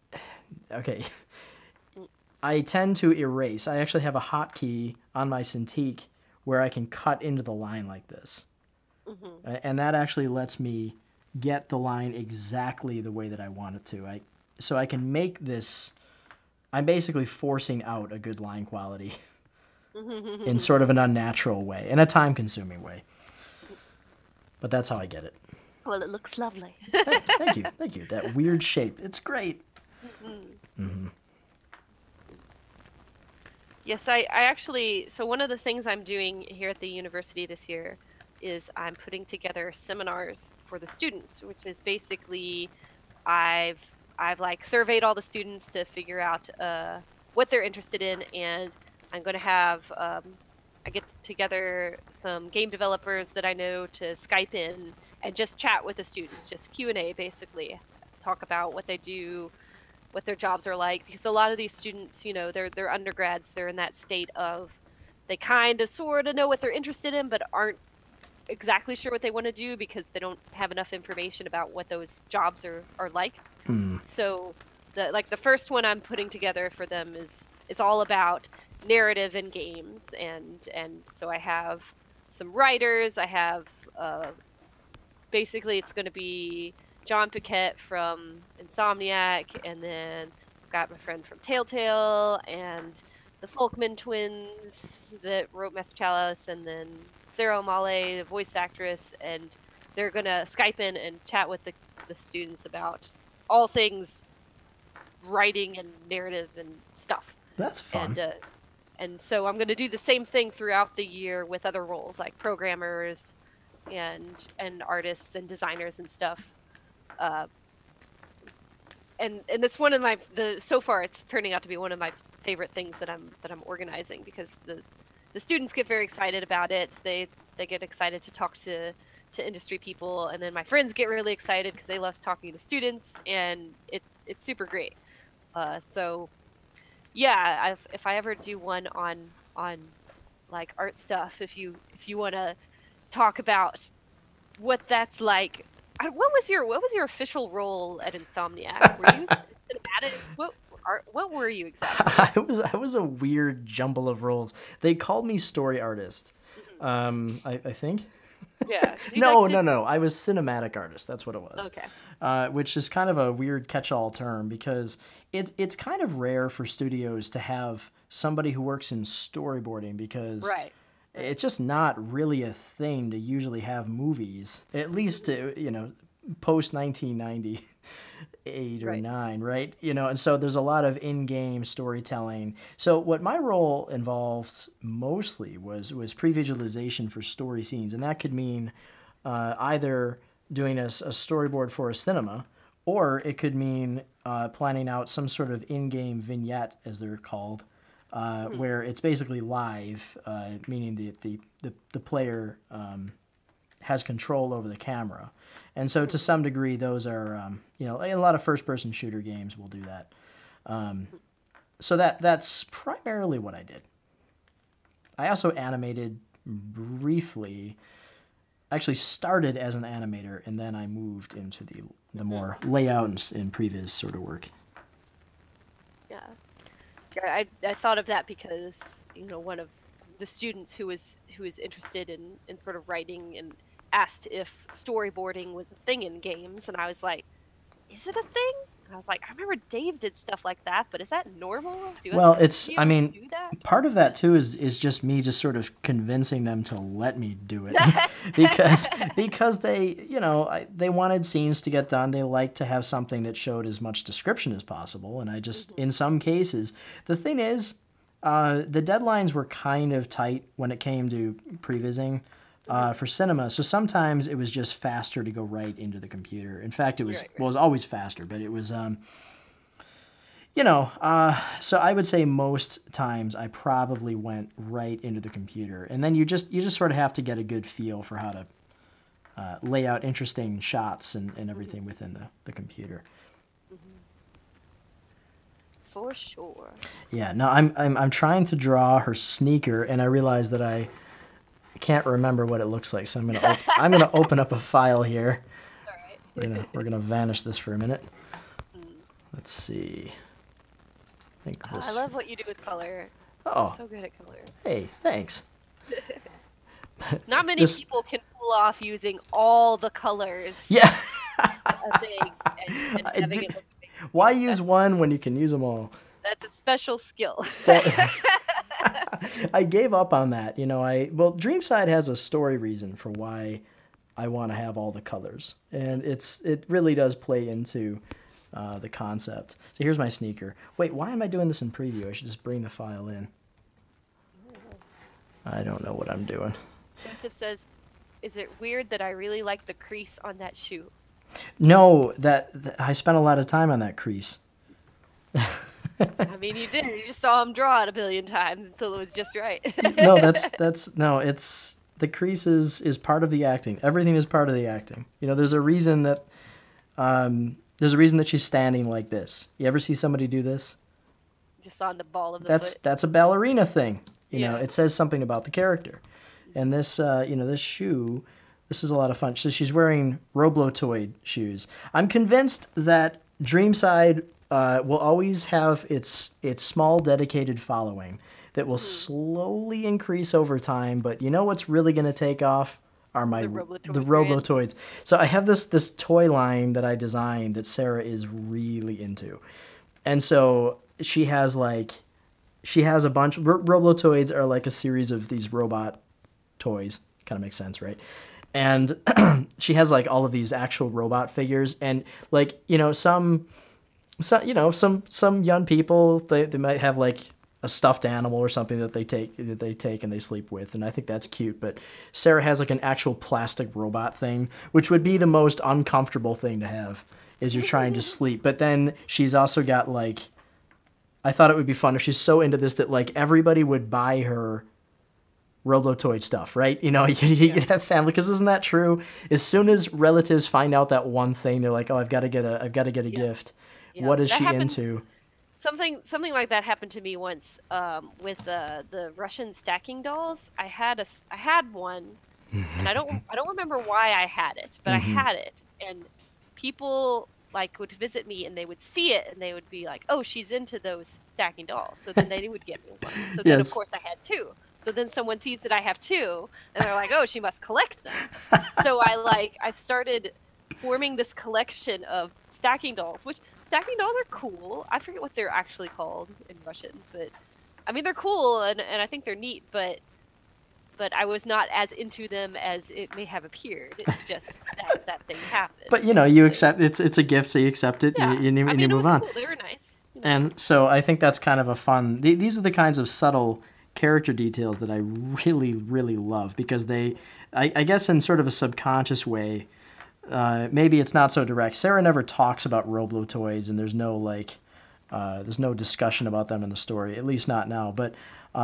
tend to erase. I actually have a hotkey on my Cintiq where I can cut into the line like this, and that actually lets me get the line exactly the way that I want it to. So I can make this. I'm basically forcing out a good line quality in sort of an unnatural way, in a time-consuming way. But that's how I get it. Well, it looks lovely. Thank you. That weird shape. It's great. Yes, I actually, so one of the things I'm doing here at the university this year is I'm putting together seminars for the students, which is basically I've like surveyed all the students to figure out what they're interested in, and I'm going to have I get together some game developers that I know to Skype in and just chat with the students, just Q&A basically, talk about what they do, what their jobs are like, because a lot of these students, they're undergrads, they're in that state of they kind of sort of know what they're interested in, but aren't exactly sure what they want to do because they don't have enough information about what those jobs are like. So the first one I'm putting together for them is all about narrative in games, and so I have some writers. I have basically it's going to be John Paquette from Insomniac, and then got my friend from Telltale and the Folkman twins that wrote Master Chalice, and then Sarah O'Malley, the voice actress, and they're gonna Skype in and chat with the students about all things writing and narrative and stuff. That's fun. And so I'm gonna do the same thing throughout the year with other roles like programmers and artists and designers and stuff. And it's one of my so far it's turning out to be one of my favorite things that I'm organizing, because the students get very excited about it. They get excited to talk to industry people, and then my friends get really excited because they love talking to students, and it's super great. So yeah, if I ever do one on like art stuff, if you want to talk about what that's like. What was your official role at Insomniac? Were you cinematics? What were you exactly? I was a weird jumble of roles. They called me story artist. I think. Yeah. No. I was cinematic artist. That's what it was. Okay. Which is kind of a weird catch-all term, because it's kind of rare for studios to have somebody who works in storyboarding, because right. It's just not really a thing to usually have movies, at least, post 1998 or 9, right? And so there's a lot of in-game storytelling. So what my role involved mostly was pre-visualization for story scenes, and that could mean either doing a storyboard for a cinema, or it could mean planning out some sort of in-game vignette, as they're called, where it's basically live, meaning the player has control over the camera. And so to some degree, those are, a lot of first-person shooter games will do that. So that's primarily what I did. I also animated briefly. Actually started as an animator, and then I moved into the more layout and previs sort of work. Yeah. I thought of that because one of the students who was interested in sort of writing and asked if storyboarding was a thing in games, and I was like, is it a thing? And I was like, I remember Dave did stuff like that, but is that normal? Do part of that too is just me just sort of convincing them to let me do it because they they wanted scenes to get done. They liked to have something that showed as much description as possible, and I just in some cases, the thing is, the deadlines were kind of tight when it came to prevising. For cinema, so sometimes it was just faster to go right into the computer. In fact, it was it was always faster, but it was so I would say most times I probably went right into the computer, and then you just sort of have to get a good feel for how to lay out interesting shots and everything within the computer. For sure. Yeah. No, I'm trying to draw her sneaker, and I realize that I can't remember what it looks like, so I'm gonna open up a file here. All right. We're gonna vanish this for a minute. Let's see. I think this. I love what you do with color. Oh, you're so good at color. Hey, thanks. Not many people can pull off using all the colors. Yeah. A thing and having it look amazing. Why use one when you can use them all? That's a special skill. I gave up on that. Dreamside has a story reason for why I want to have all the colors, and it really does play into the concept. So here's my sneaker. Wait, why am I doing this in preview? I should just bring the file in. I don't know what I'm doing. Joseph says, "Is it weird that I really like the crease on that shoe?" No, that I spent a lot of time on that crease. I mean, you did. You just saw him draw it a billion times until it was just right. No, it's the crease is part of the acting. Everything is part of the acting. There's a reason that she's standing like this. You ever see somebody do this? Just on the ball of the foot. That's a ballerina thing. It says something about the character. And this this shoe, this is a lot of fun. So she's wearing Roblotoid shoes. I'm convinced that Dreamside will always have its small dedicated following that will slowly increase over time. But what's really going to take off are the Roblotoids. So I have this toy line that I designed that Sarah is really into. And so she has a bunch. Roblotoids are like a series of these robot toys. Kind of makes sense, right? And she has like all of these actual robot figures, and like some young people they might have like a stuffed animal or something that they take and they sleep with, and I think that's cute. But Sarah has like an actual plastic robot thing, which would be the most uncomfortable thing to have, is you're trying to sleep. But then she's also got like, I thought it would be fun if she's so into this that like everybody would buy her Roblotoid stuff, right? You'd have family, because isn't that true? As soon as relatives find out that one thing, they're like, oh, I've got to get a gift. Yeah. What is that she happened, into? Something like that happened to me once with the Russian stacking dolls. I had one, and I don't remember why I had it, but I had it, and people like would visit me and they would see it and they would be like, "Oh, she's into those stacking dolls," so then they would get me one. So then of course I had two. So then someone sees that I have two, and they're like, "Oh, she must collect them." So I started forming this collection of stacking dolls, which stacking dolls are cool. I forget what they're actually called in Russian, but I mean they're cool and I think they're neat, but I was not as into them as it may have appeared. It's just that thing happened. But you accept it's a gift, so you accept it, yeah. and you move on. Cool. They were nice. And so I think that's kind of a fun. These are the kinds of subtle character details that I really, really love, because I guess in sort of a subconscious way, maybe it's not so direct. Sarah never talks about Roblotoids, and there's no discussion about them in the story, at least not now. But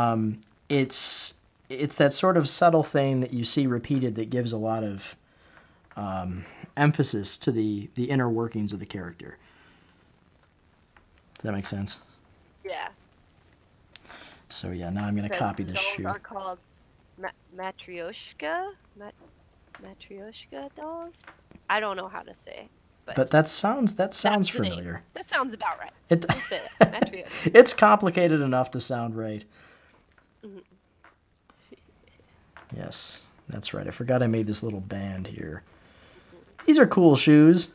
it's that sort of subtle thing that you see repeated that gives a lot of emphasis to the inner workings of the character. Does that make sense? Yeah. So yeah, now I'm going to copy this shoe. Dolls are called matryoshka dolls. I don't know how to say, but that sounds familiar. That sounds about right. Matryoshka. It's complicated enough to sound right. Mm-hmm. Yes, that's right. I forgot I made this little band here. These are cool shoes.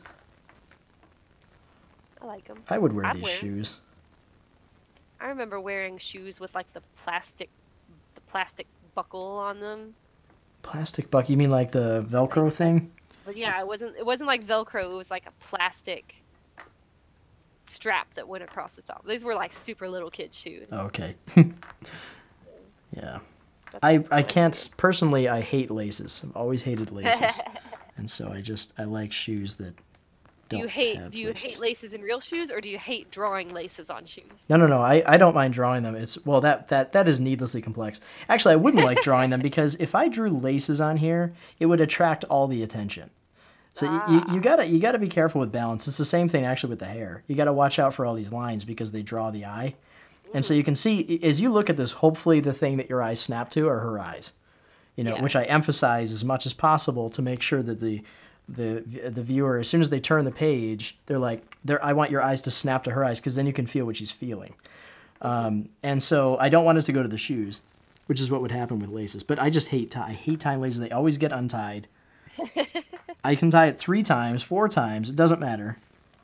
I like them. I would wear these shoes. I remember wearing shoes with like the plastic buckle on them. Plastic buckle? You mean like the Velcro thing? But yeah, it wasn't like Velcro. It was like a plastic strap that went across the top. These were like super little kid shoes. Okay. Yeah. I can't personally. I hate laces. I've always hated laces, and so I like shoes that. Do you hate laces in real shoes, or do you hate drawing laces on shoes? No. I don't mind drawing them. That is needlessly complex. Actually, I wouldn't like drawing them, because if I drew laces on here, it would attract all the attention. So you gotta be careful with balance. It's the same thing actually with the hair. You gotta watch out for all these lines, because they draw the eye. And so you can see, as you look at this, hopefully the thing that your eyes snap to are her eyes, which I emphasize as much as possible to make sure that the viewer, as soon as they turn the page, they're like, I want your eyes to snap to her eyes, because then you can feel what she's feeling. And so I don't want it to go to the shoes, which is what would happen with laces. But I just hate tying laces. They always get untied. I can tie it 3 times, 4 times. It doesn't matter.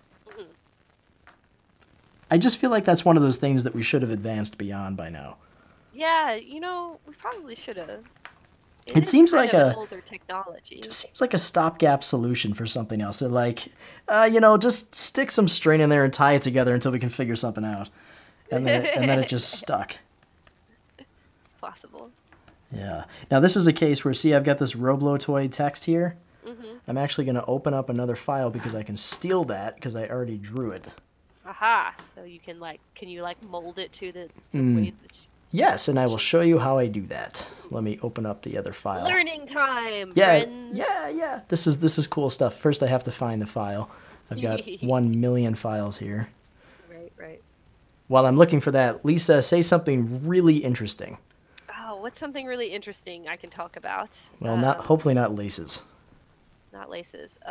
I just feel like that's one of those things that we should have advanced beyond by now. Yeah, we probably should have. It seems like an older technology. It just seems like a stopgap solution for something else. They're like, just stick some string in there and tie it together until we can figure something out. And then it just stuck. It's possible. Yeah. Now this is a case where, see, I've got this Roblotoid text here. Mm-hmm. I'm actually going to open up another file because I can steal that because I already drew it. Aha! So you can mold it to the way that. Yes, and I will show you how I do that. Let me open up the other file. Learning time, yeah, friends. Yeah. This is cool stuff. First, I have to find the file. I've got 1 million files here. Right. While I'm looking for that, Lisa, say something really interesting. Oh, what's something really interesting I can talk about? Well, hopefully not laces. Not laces.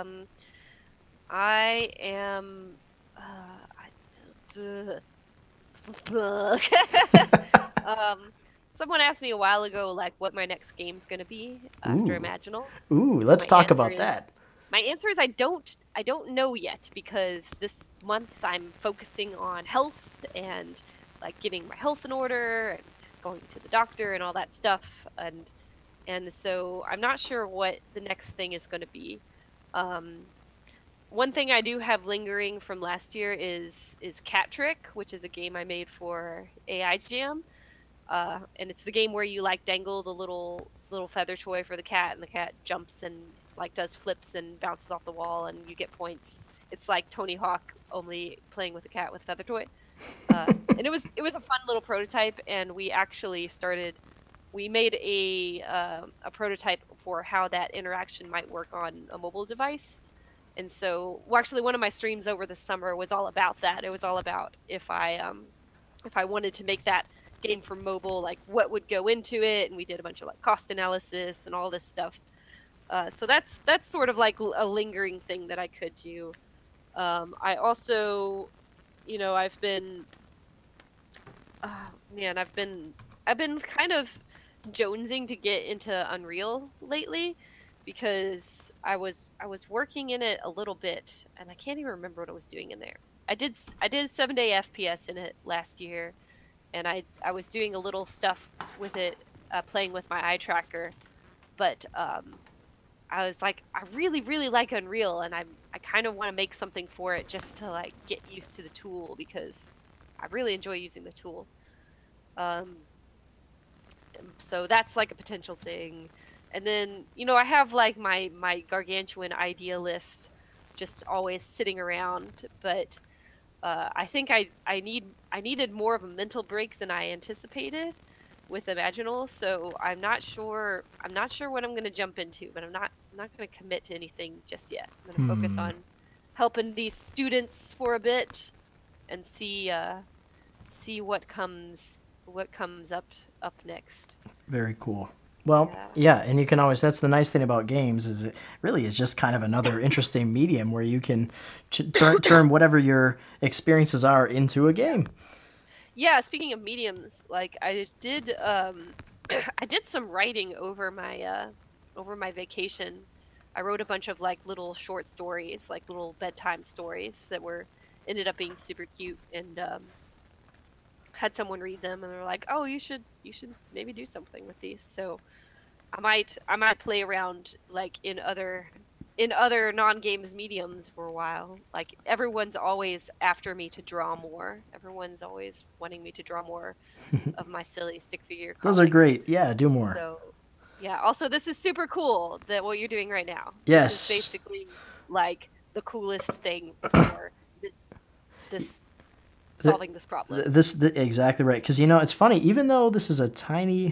I am. Someone asked me a while ago, what my next game's gonna be after Imaginal. Ooh, let's talk about that. My answer is I don't know yet, because this month I'm focusing on health and like getting my health in order and going to the doctor and all that stuff, and so I'm not sure what the next thing is going to be. One thing I do have lingering from last year is Cat Trick, which is a game I made for AI Jam. And it's the game where you like dangle the little feather toy for the cat, and the cat jumps and like does flips and bounces off the wall, and you get points. It's like Tony Hawk, only playing with a cat with feather toy. And it was a fun little prototype, and we actually we made a prototype for how that interaction might work on a mobile device. And so, well, actually, one of my streams over the summer was all about that. It was all about if I wanted to make that game for mobile, like what would go into it, and we did a bunch of like cost analysis and all this stuff. So that's sort of like a lingering thing that I could do. I also, I've been, I've been kind of jonesing to get into Unreal lately, because I was working in it a little bit, and I can't even remember what I was doing in there. I did 7-day FPS in it last year, and I was doing a little stuff with it, playing with my eye tracker, but I was like, I really, really like Unreal, and I kind of want to make something for it just to like get used to the tool, because I really enjoy using the tool. So that's like a potential thing. And then, I have like my gargantuan idea list just always sitting around, but I think I needed more of a mental break than I anticipated with Imaginal, so I'm not sure what I'm going to jump into, but I'm not going to commit to anything just yet. I'm going to focus on helping these students for a bit and see what comes up next. Very cool. Well, yeah, and you can always, that's the nice thing about games, is it really is just kind of another interesting medium where you can turn whatever your experiences are into a game. Yeah, speaking of mediums, like I did some writing over my vacation. I wrote a bunch of like little short stories, like little bedtime stories that ended up being super cute, and had someone read them, and they're like, "Oh, you should maybe do something with these." So I might play around like in other non-games mediums for a while. Like everyone's always after me to draw more. Everyone's always wanting me to draw more of my silly stick figure comics. Those are great. Yeah, do more. So yeah. Also, this is super cool that what you're doing right now. Yes. This is basically like the coolest thing for solving this problem. Exactly right. Because it's funny. Even though this is a tiny,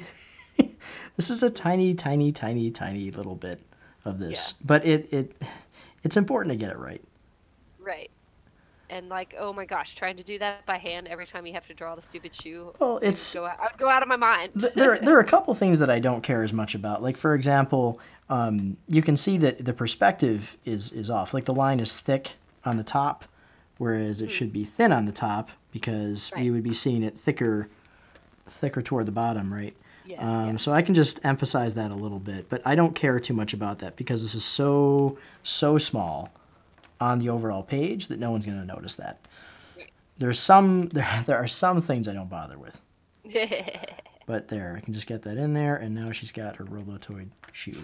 tiny little bit of this, but it's important to get it right. Right. And like, oh my gosh, trying to do that by hand every time you have to draw the stupid shoe. Well, I would go out of my mind. there are a couple things that I don't care as much about. Like, for example, you can see that the perspective is off. Like the line is thick on the top, whereas it should be thin on the top, because we would be seeing it thicker toward the bottom, right? Yeah, So I can just emphasize that a little bit, but I don't care too much about that, because this is so small on the overall page that no one's going to notice that. Right. There are some things I don't bother with. But there, I can just get that in there, and now she's got her Robotoid shoe.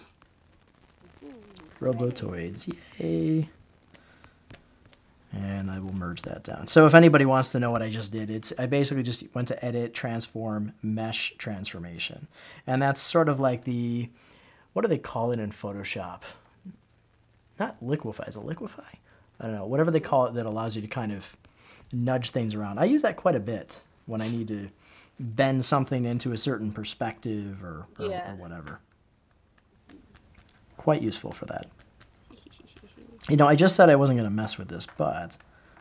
Robotoids, yay! And I will merge that down. So if anybody wants to know what I just did, I basically just went to Edit, Transform, Mesh Transformation. And that's sort of like what do they call it in Photoshop? Not liquefy, is it liquefy? I don't know, whatever they call it that allows you to kind of nudge things around. I use that quite a bit when I need to bend something into a certain perspective or whatever. Quite useful for that. I just said I wasn't going to mess with this, but...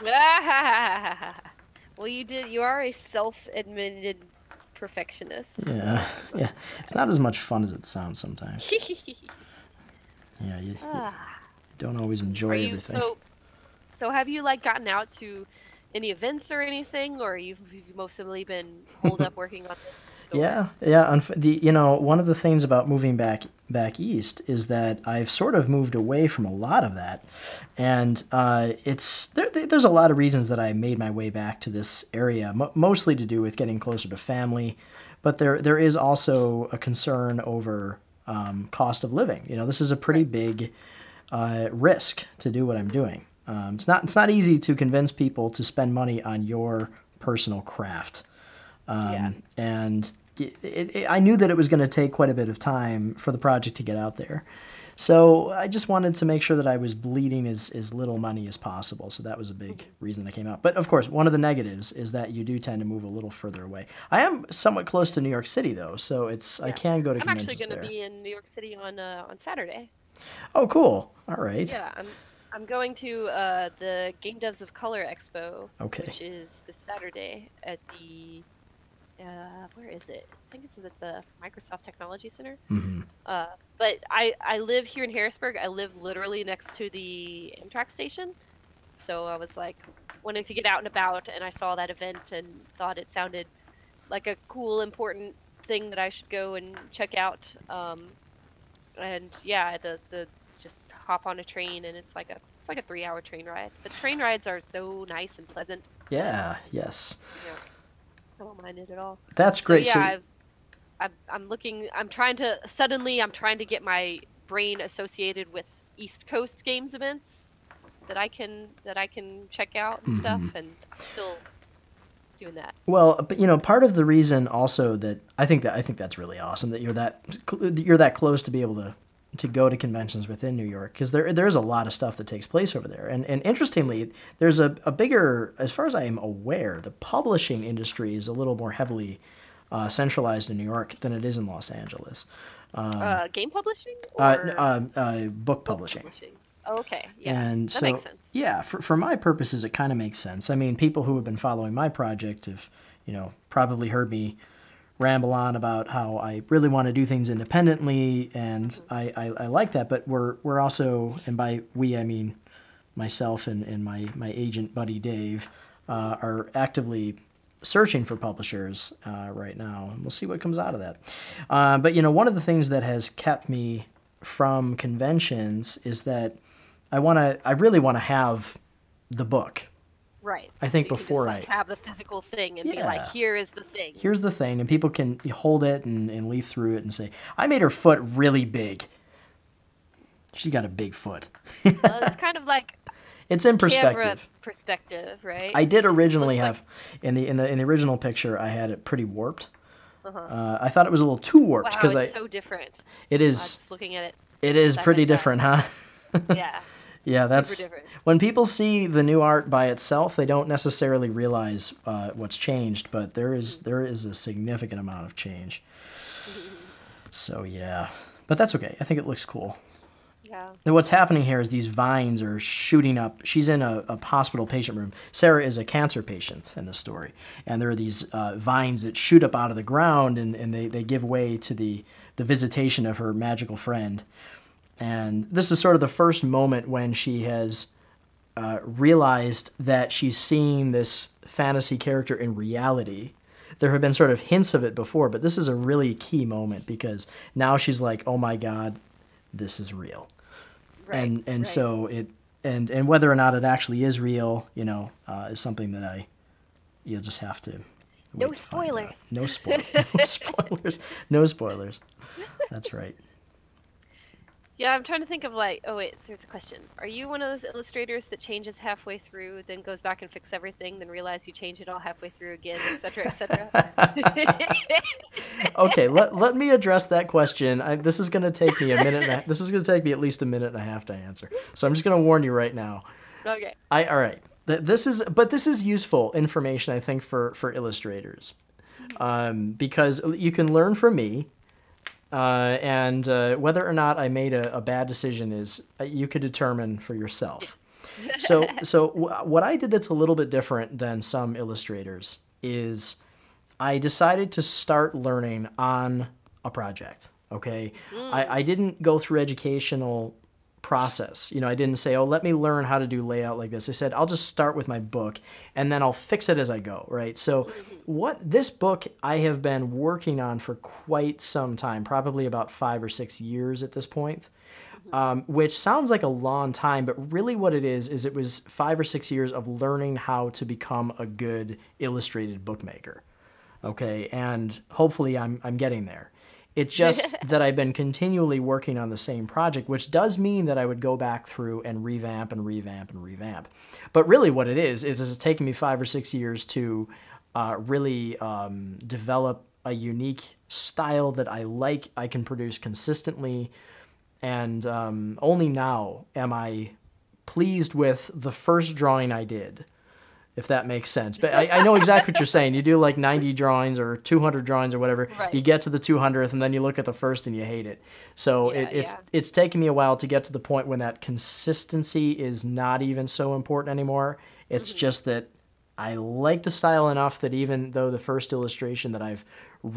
Well, you did. You are a self-admitted perfectionist. Yeah. It's not as much fun as it sounds sometimes. Yeah, you don't always enjoy everything. So have you like gotten out to any events or anything, or you've mostly been holed up working on this? Yeah. One of the things about moving back back east is that I've sort of moved away from a lot of that, and there's a lot of reasons that I made my way back to this area, mostly to do with getting closer to family, but there is also a concern over cost of living. This is a pretty big risk to do what I'm doing. It's not easy to convince people to spend money on your personal craft, and I knew that it was going to take quite a bit of time for the project to get out there. So I just wanted to make sure that I was bleeding as little money as possible. So that was a big reason I came out. But of course, one of the negatives is that you do tend to move a little further away. I am somewhat close to New York City, though, so I can go to conventions there. I'm actually going to be in New York City on Saturday. Oh, cool. All right. Yeah, I'm going to the Game Devs of Color Expo, which is this Saturday at the where is it? I think it's at the Microsoft Technology Center. Mm-hmm. But I live here in Harrisburg. I live literally next to the Amtrak station. So I was like wanting to get out and about, and I saw that event and thought it sounded like a cool, important thing that I should go and check out. And yeah, the just hop on a train, and it's like a 3-hour train ride. But train rides are so nice and pleasant. Yeah. Yes. Yeah. I don't mind it at all. That's great. So, yeah, I'm trying to get my brain associated with East Coast games events that I can check out and stuff, and I'm still doing that. Well, but part of the reason also that I think that's really awesome that you're that close to be able to go to conventions within New York, because there's a lot of stuff that takes place over there. And interestingly, there's a bigger, as far as I am aware, the publishing industry is a little more heavily centralized in New York than it is in Los Angeles. Game publishing? Or book publishing. Oh, okay. Yeah, and that makes sense. Yeah, for my purposes, it kind of makes sense. I mean, people who have been following my project have, probably heard me ramble on about how I really want to do things independently, and I like that. But we're also, and by we I mean myself and my agent buddy Dave, are actively searching for publishers right now, and we'll see what comes out of that. But one of the things that has kept me from conventions is that I really want to have the book. Right. I think so before I have the physical thing and be like, here is the thing. Here's the thing, and people can hold it and leaf through it and say, I made her foot really big. She's got a big foot. Well, it's kind of like it's in camera perspective, right? I did originally have in the original picture I had it pretty warped. I thought it was a little too warped because it's so different. It is. Just looking at it. It is pretty different, huh? Yeah. Yeah, that's when people see the new art by itself, they don't necessarily realize what's changed, but there is a significant amount of change. So yeah, but that's okay. I think it looks cool. Yeah. And what's happening here is these vines are shooting up. She's in a hospital patient room. Sarah is a cancer patient in the story, and there are these vines that shoot up out of the ground, and they give way to the visitation of her magical friend. And this is sort of the first moment when she has realized that she's seeing this fantasy character in reality. There have been sort of hints of it before, but this is a really key moment because now she's like, oh my God, this is real. Right, and so and whether or not it actually is real, is something that you'll just have to No spoilers. No spoilers. No spoilers. That's right. Yeah, I'm trying to think of there's a question. Are you one of those illustrators that changes halfway through, then goes back and fix everything, then realize you change it all halfway through again, etc., etc.? Okay, let me address that question. This is going to take me a minute. This is going to take me at least a minute and a half to answer. So I'm just going to warn you right now. Okay. All right. This is useful information, I think, for illustrators, because you can learn from me. And whether or not I made a bad decision is you could determine for yourself. So what I did that's a little bit different than some illustrators is I decided to start learning on a project. Okay, I didn't go through educational process. You know, I didn't say, oh, let me learn how to do layout like this. I said, I'll just start with my book and then I'll fix it as I go, right? So this book I have been working on for quite some time, probably about 5 or 6 years at this point, which sounds like a long time, but really what it is it was 5 or 6 years of learning how to become a good illustrated bookmaker. Okay, and hopefully I'm getting there. It's just that I've been continually working on the same project, which does mean that I would go back through and revamp and revamp and revamp. But really what it is it's taken me 5 or 6 years to really develop a unique style that I like, I can produce consistently, and only now am I pleased with the first drawing I did, if that makes sense. But I know exactly what you're saying. You do like 90 drawings or 200 drawings or whatever. Right. You get to the 200th, and then you look at the first and you hate it. So it's taken me a while to get to the point when that consistency is not even so important anymore. It's just that I like the style enough that even though the first illustration that I've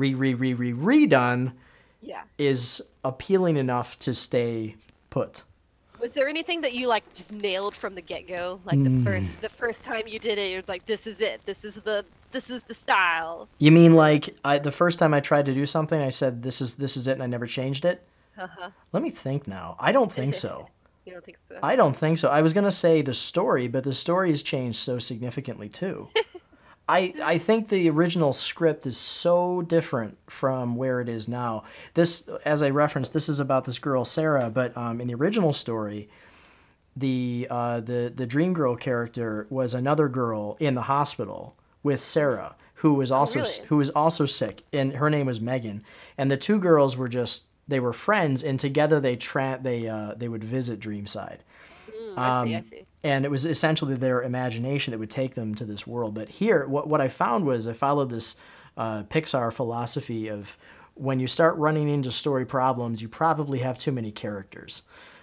redone is appealing enough to stay put. Was there anything that you like just nailed from the get-go? Like the first time you did it, you're like, this is it. This is the style. You mean like the first time I tried to do something, I said this is it, and I never changed it? Let me think now. I don't think so. You don't think so? I don't think so. I was gonna say the story, but the story has changed so significantly too. I think the original script is so different from where it is now. This, as I referenced, this is about this girl Sarah, but in the original story, the Dream Girl character was another girl in the hospital with Sarah, who was also sick, and her name was Megan. And the two girls were they were friends, and together they would visit Dreamside. I see. And it was essentially their imagination that would take them to this world. But here, what I found was I followed this Pixar philosophy of when you start running into story problems, you probably have too many characters.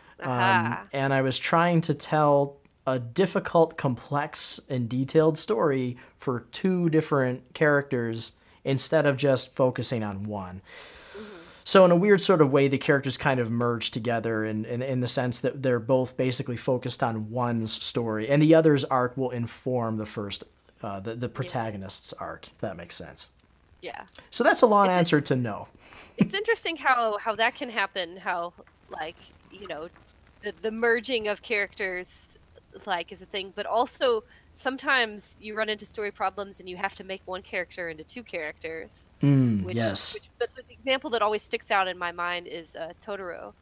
And I was trying to tell a difficult, complex, and detailed story for two different characters instead of just focusing on one. So in a weird sort of way, the characters kind of merge together in the sense that they're both basically focused on one's story, and the other's arc will inform the first, the protagonist's arc, if that makes sense. Yeah. So that's a long answer to no. It's interesting how that can happen, how, like, you know, the merging of characters, like, is a thing, but also sometimes you run into story problems and you have to make one character into two characters. Yes. The example that always sticks out in my mind is Totoro.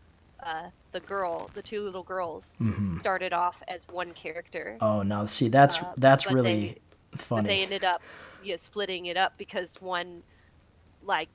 The two little girls started off as one character. Oh, now see, that's really funny. But they ended up splitting it up because one, like,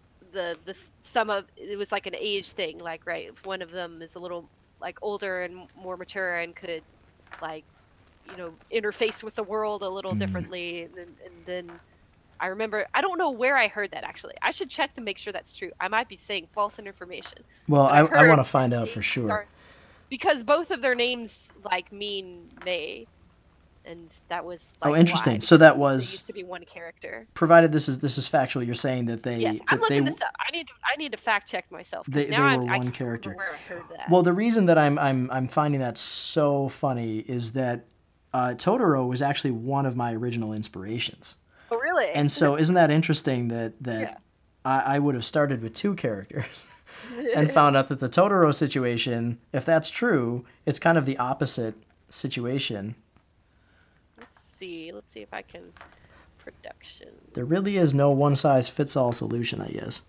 it was like an age thing, like, right, one of them is a little, like, older and more mature and could, like, you know, interface with the world a little differently, and then I remember, I don't know where I heard that, actually. I should check to make sure that's true. I might be saying false information. Well, I want to find out for sure. Because both of their names, like, mean May, and that was, like, interesting. why. So that They was used to be one character. Provided this is factual. You're saying that they Yes, I'm looking this up. I need to fact check myself. They now were I one can't character. remember where I heard that. Well, the reason that I'm finding that so funny is that Totoro was actually one of my original inspirations. Oh, really? And so isn't that interesting that I would have started with two characters and found out that the Totoro situation, if that's true, it's kind of the opposite situation. Let's see if I can production. There really is no one-size-fits-all solution, I guess.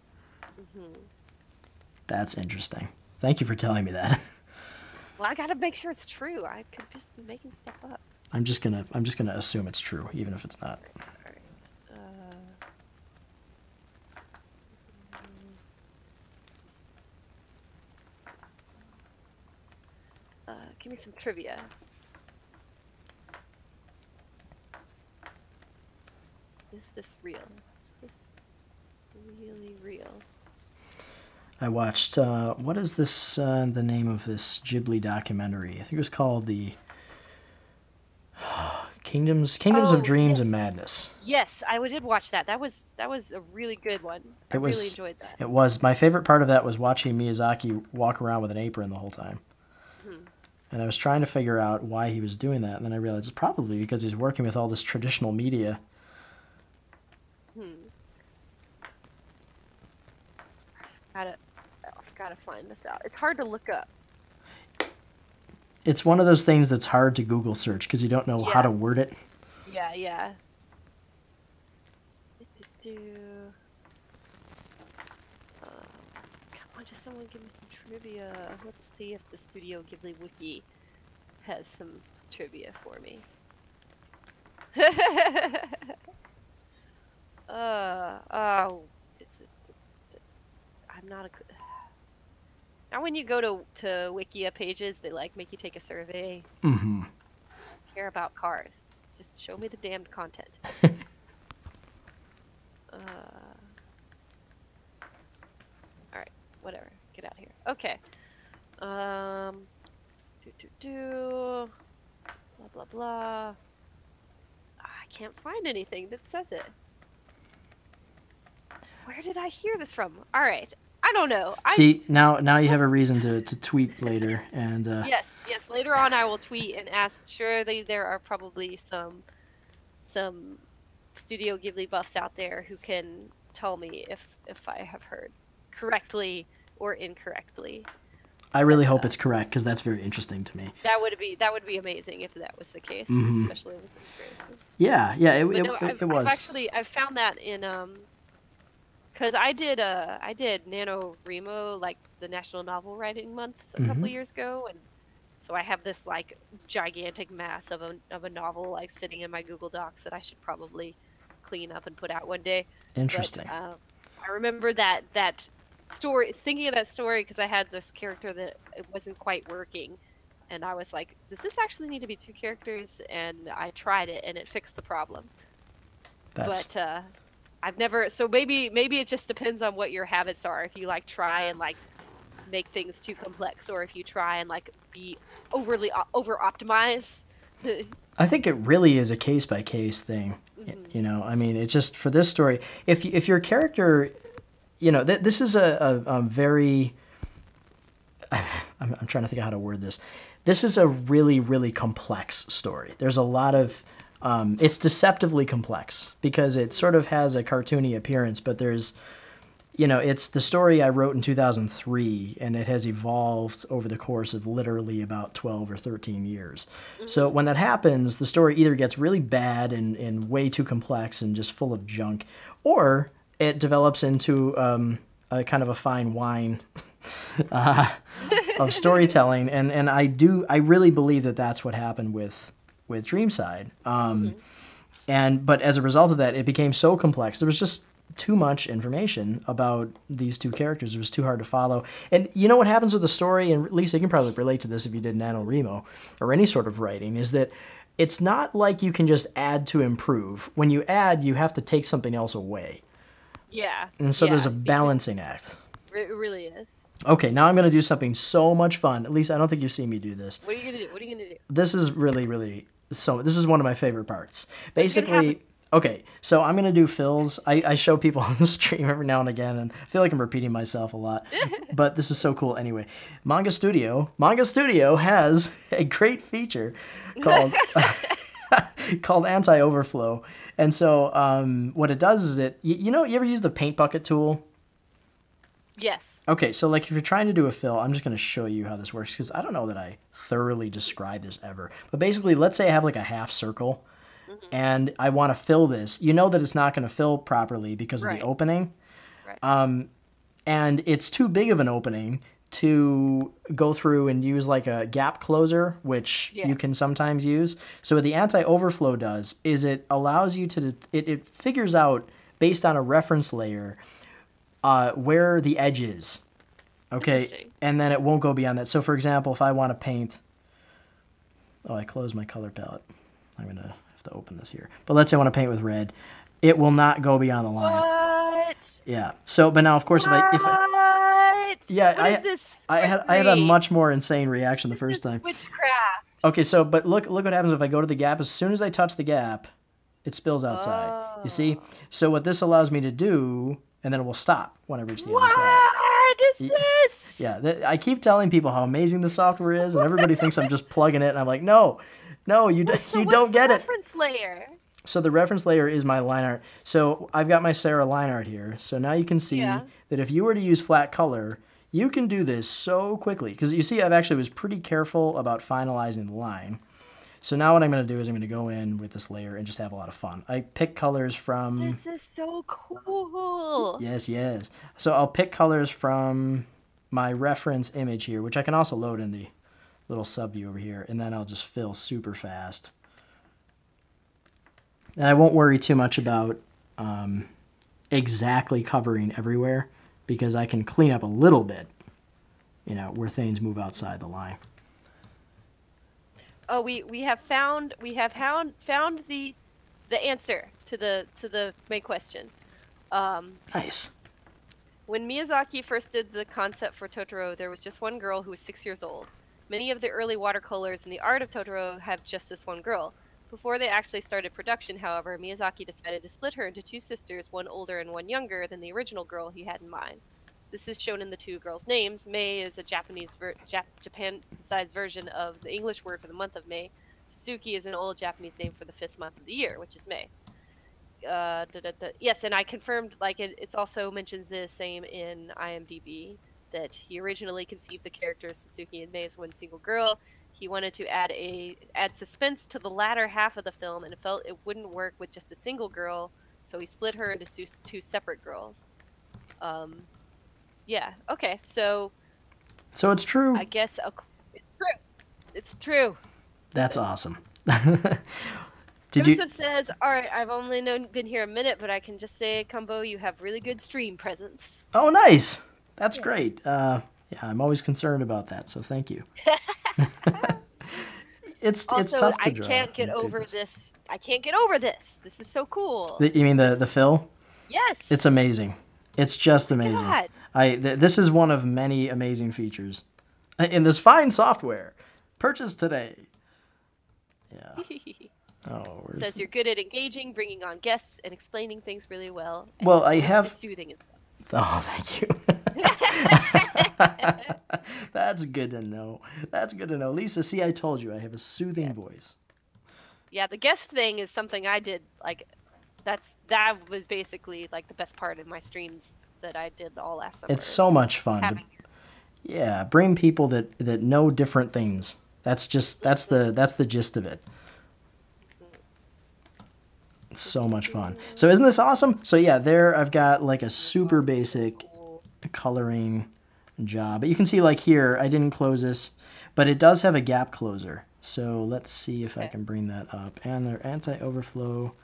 That's interesting. Thank you for telling me that. Well, I gotta make sure it's true. I could just be making stuff up. I'm just gonna assume it's true, even if it's not. Give me some trivia. Is this real? Is this really real? I watched, what is this, the name of this Ghibli documentary? I think it was called the Kingdoms of Dreams and Madness. Yes, I did watch that. That was a really good one. I really enjoyed that. It was. My favorite part of that was watching Miyazaki walk around with an apron the whole time. And I was trying to figure out why he was doing that, and then I realized it's probably because he's working with all this traditional media. I've gotta find this out. It's hard to look up. It's one of those things that's hard to Google search because you don't know how to word it. Yeah. Come on, just someone give me some trivia. Let's see if the Studio Ghibli wiki has some trivia for me. I'm not a. Now, when you go to Wikia pages, they like make you take a survey. Mm-hmm. Care about cars. Just show me the damned content. Alright, whatever. Get out of here. Okay. Blah, blah, blah. I can't find anything that says it. Where did I hear this from? Alright. I don't know. See, now you have a reason to tweet later. And Yes. Later on I will tweet and ask. Surely there are probably some Studio Ghibli buffs out there who can tell me if I have heard correctly or incorrectly. I really hope it's correct because that's very interesting to me. That would be amazing if that was the case, especially with inspiration. Yeah, it was. I've found that in because I did NaNoWriMo, like the National Novel Writing Month a couple years ago, and so I have this like gigantic mass of a novel like sitting in my Google Docs that I should probably clean up and put out one day. Interesting. But, I remember that story, thinking of that story because I had this character that it wasn't quite working, and I was like, does this actually need to be 2 characters? And I tried it, and it fixed the problem. But I've never. So maybe it just depends on what your habits are. If you like try and like make things too complex, or if you try and like be overly over optimize. I think it really is a case by case thing. You know, I mean, it's just for this story. If your character, you know, this is a very. I'm trying to think of how to word this. This is a really, really complex story. There's a lot of. It's deceptively complex because it sort of has a cartoony appearance, but there's, you know, it's the story I wrote in 2003, and it has evolved over the course of literally about 12 or 13 years. So when that happens, the story either gets really bad and way too complex and just full of junk, or it develops into a kind of a fine wine of storytelling. And I really believe that that's what happened with Dreamside. But as a result of that, it became so complex. There was just too much information about these 2 characters. It was too hard to follow. And you know what happens with the story, and Lisa, you can probably relate to this if you did NaNoWriMo or any sort of writing, is that it's not like you can just add to improve. When you add, you have to take something else away. Yeah. And so there's a balancing act. It really is. Okay, now I'm going to do something so much fun. At least I don't think you've seen me do this. What are you going to do? This is really, really... So this is one of my favorite parts. Basically, okay, so I'm going to do fills. I show people on the stream every now and again, and I feel like I'm repeating myself a lot. But this is so cool anyway. Manga Studio has a great feature called called Anti-Overflow. And so what it does is you ever use the paint bucket tool? Yes. Okay, so like if you're trying to do a fill, I'm just going to show you how this works because I don't know that I thoroughly describe this ever. But basically, let's say I have like a half circle and I want to fill this. You know that it's not going to fill properly because of the opening. Right. And it's too big of an opening to go through and use like a gap closer, which you can sometimes use. So what the anti-overflow does is it allows you to, it figures out based on a reference layer where the edge is, okay, and then it won't go beyond that. So, for example, if I want to paint, I closed my color palette. I'm gonna have to open this here. But let's say I want to paint with red, it will not go beyond the line. What? Yeah. So, but now, of course, if I had a much more insane reaction the first time. Witchcraft. Okay, so but look what happens if I go to the gap. As soon as I touch the gap, it spills outside. You see? So what this allows me to do. And then it will stop when I reach the other side. What is this? Yeah, I keep telling people how amazing the software is, and everybody thinks I'm just plugging it, and I'm like, no, you don't get it. Reference layer. So the reference layer is my line art. So I've got my Sarah line art here. So now you can see that if you were to use flat color, you can do this so quickly. Because you see, I've actually was pretty careful about finalizing the line. So now what I'm going to do is I'm going to go in with this layer and just have a lot of fun. I pick colors from... This is so cool. Yes, yes. So I'll pick colors from my reference image here, which I can also load in the little sub view over here. And then I'll just fill super fast. And I won't worry too much about exactly covering everywhere because I can clean up a little bit, you know, where things move outside the line. Oh, we have found the answer to the main question. Nice. When Miyazaki first did the concept for Totoro, there was just one girl who was 6 years old. Many of the early watercolors in the art of Totoro have just this one girl. Before they actually started production, however, Miyazaki decided to split her into two sisters, one older and one younger than the original girl he had in mind. This is shown in the two girls' names. May is a Japan-sized version of the English word for the month of May. Suzuki is an old Japanese name for the 5th month of the year, which is May. Yes, and I confirmed, like, it also mentions the same in IMDb, that he originally conceived the characters Suzuki and May as one single girl. He wanted to add suspense to the latter half of the film, and felt it wouldn't work with just a single girl, so he split her into two separate girls. Yeah. Okay. So it's true. I guess it's true. It's true. That's awesome. Joseph says, "All right, I've only been here a minute, but I can just say, Combo, you have really good stream presence." Oh, nice. That's great. Yeah, I'm always concerned about that, so thank you. It's tough to draw. I can't get over this. I can't get over this. This is so cool. You mean the fill? Yes. It's amazing. It's just amazing. God. This is one of many amazing features in this fine software. Purchase today. Yeah. Oh, says you're good at engaging, bringing on guests, and explaining things really well. Well, I have soothing as well. Oh, thank you. That's good to know. That's good to know. Lisa, see, I told you I have a soothing voice. Yeah, the guest thing is something I did. Like, that was basically like the best part of my streams that I did all last summer. It's so much fun. Yeah, bring people that know different things. That's the gist of it. It's so much fun. So isn't this awesome? So yeah, there I've got like a super basic coloring job. But you can see like here, I didn't close this, but it does have a gap closer. So let's see if I can bring that up. And they're anti-overflow.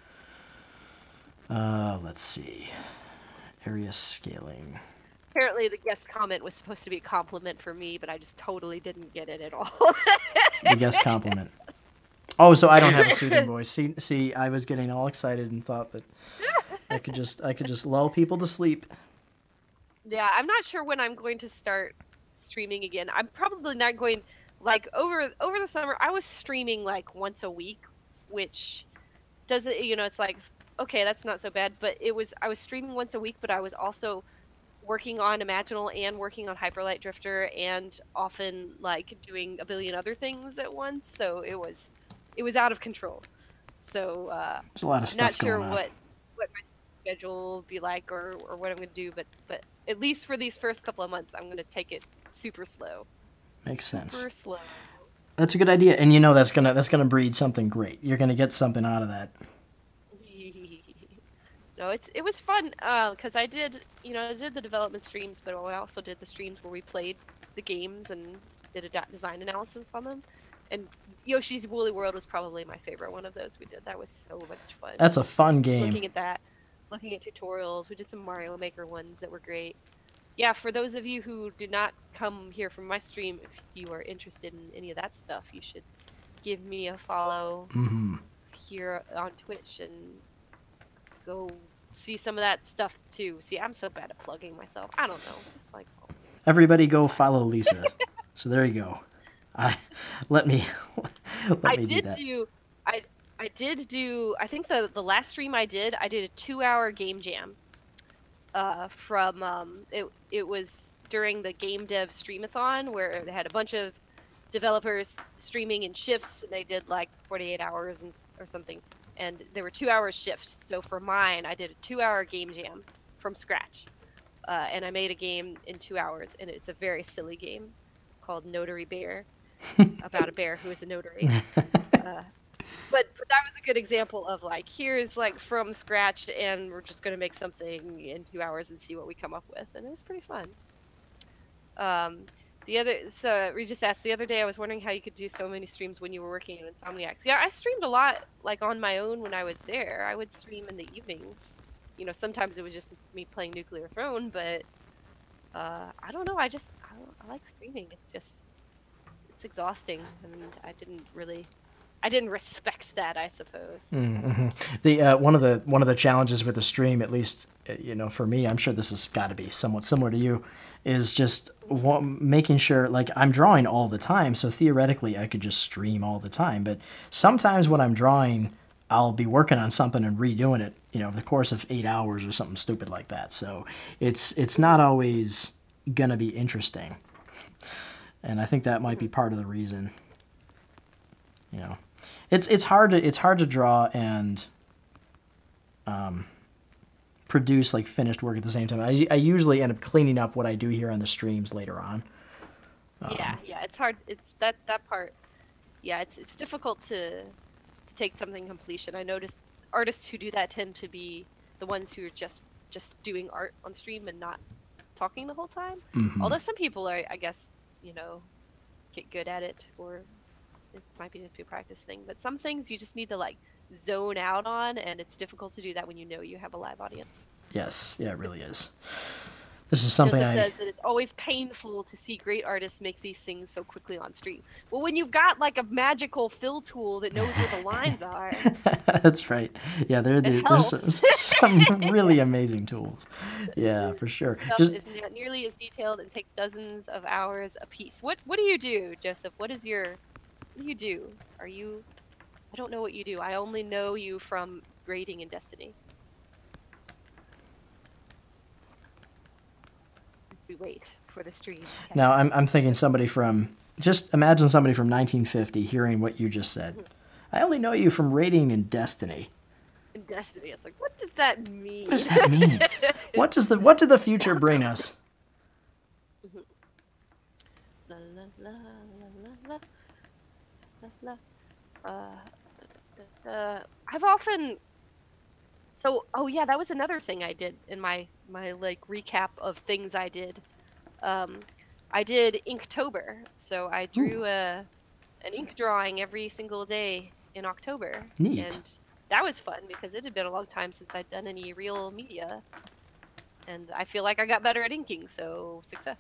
Let's see. Area scaling. Apparently the guest comment was supposed to be a compliment for me, but I just totally didn't get it at all. The guest compliment. Oh, so I don't have a soothing voice. See, I was getting all excited and thought that I could just lull people to sleep. Yeah, I'm not sure when I'm going to start streaming again. I'm probably not going, like, over the summer, I was streaming like once a week, which doesn't, it's like, okay, that's not so bad, but I was streaming once a week, but I was also working on Imaginal and working on Hyperlight Drifter and often like doing a billion other things at once, so it was out of control. So there's a lot of stuff going on. I'm not sure what my schedule will be like or what I'm going to do, but at least for these first couple of months, I'm going to take it super slow. Makes sense. Super slow. That's a good idea, and that's gonna breed something great. You're gonna get something out of that. No, it was fun because I did the development streams, but I also did the streams where we played the games and did a design analysis on them. And Yoshi's Woolly World was probably my favorite one of those we did. That was so much fun. That's a fun game. Looking at that, looking at tutorials. We did some Mario Maker ones that were great. Yeah, for those of you who do not come here from my stream, if you are interested in any of that stuff, you should give me a follow here on Twitch and go see some of that stuff too. See, I'm so bad at plugging myself. I don't know. Just like everybody go follow Lisa. So there you go. Let me do that. I think the last stream I did a 2-hour game jam. from it was during the game dev streamathon where they had a bunch of developers streaming in shifts, and they did like 48 hours or something, and there were 2 hour shifts. So for mine, I did a 2 hour game jam from scratch, and I made a game in 2 hours, and it's a very silly game called Notary Bear, about a bear who is a notary. But that was a good example of like, here's like from scratch, and we're just gonna make something in 2 hours and see what we come up with, and it was pretty fun. So we just asked the other day, I was wondering how you could do so many streams when you were working in Insomniacs. Yeah, I streamed a lot, like on my own when I was there. I would stream in the evenings. You know, sometimes it was just me playing Nuclear Throne, but I don't know. I like streaming. It's exhausting, and I didn't respect that, I suppose. Mm-hmm. The one of the challenges with the stream, at least you know, for me, I'm sure this has got to be somewhat similar to you, is just making sure, like, I'm drawing all the time, so theoretically I could just stream all the time. But sometimes when I'm drawing, I'll be working on something and redoing it, you know, over the course of 8 hours or something stupid like that. So it's not always gonna be interesting, and I think that might be part of the reason. You know, it's hard to draw and produce like finished work at the same time. I usually end up cleaning up what I do here on the streams later on. Yeah, it's hard. It's that part. Yeah, it's difficult to take something completion. I noticed artists who do that tend to be the ones who are just doing art on stream and not talking the whole time. Mm-hmm. Although some people are, I guess, you know, get good at it, or it might be just a practice thing. But some things you just need to like zone out on, and it's difficult to do that when you know you have a live audience. Yes, yeah, it really is. This is something Joseph says that it's always painful to see great artists make these things so quickly on stream. Well, when you've got like a magical fill tool that knows where the lines are. That's right. Yeah, there's some really amazing tools. Yeah, for sure. Stuff is not nearly as detailed and takes dozens of hours a piece. What do you do, Joseph? What do you do? I don't know what you do. I only know you from grading in Destiny. We wait for the stream. Okay. Now I'm thinking just imagine somebody from 1950 hearing what you just said. I only know you from rating in Destiny. In Destiny, it's like, what does that mean? What does that mean? What did the future bring us? La, la, la, la, la, la, la. I've often. So, oh yeah, that was another thing I did in my like recap of things I did. I did Inktober, so I drew an ink drawing every single day in October. Neat. And that was fun because it had been a long time since I'd done any real media. And I feel like I got better at inking, so success.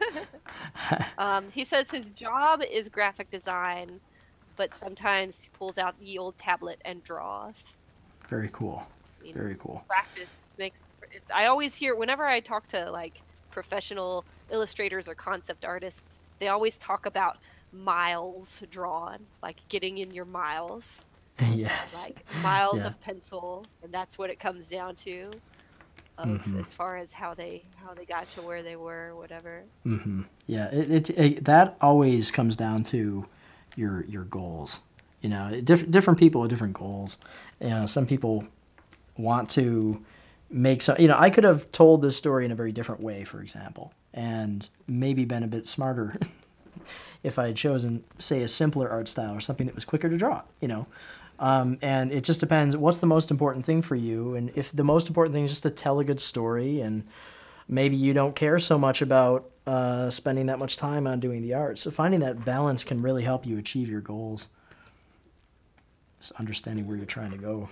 He says his job is graphic design, but sometimes he pulls out the old tablet and draws. Very cool. Very cool. Practice makes. I always hear whenever I talk to like professional illustrators or concept artists, they always talk about miles drawn, like getting in your miles. Yes. Like miles of pencil, and that's what it comes down to. As far as how they got to where they were, whatever. Mm-hmm. Yeah, it that always comes down to your goals. You know, different people have different goals. You know, some people want to make some. You know, I could have told this story in a very different way, for example, and maybe been a bit smarter if I had chosen, say, a simpler art style or something that was quicker to draw. You know. And it just depends, what's the most important thing for you? And if the most important thing is just to tell a good story, and maybe you don't care so much about spending that much time on doing the art. So finding that balance can really help you achieve your goals. Just understanding where you're trying to go.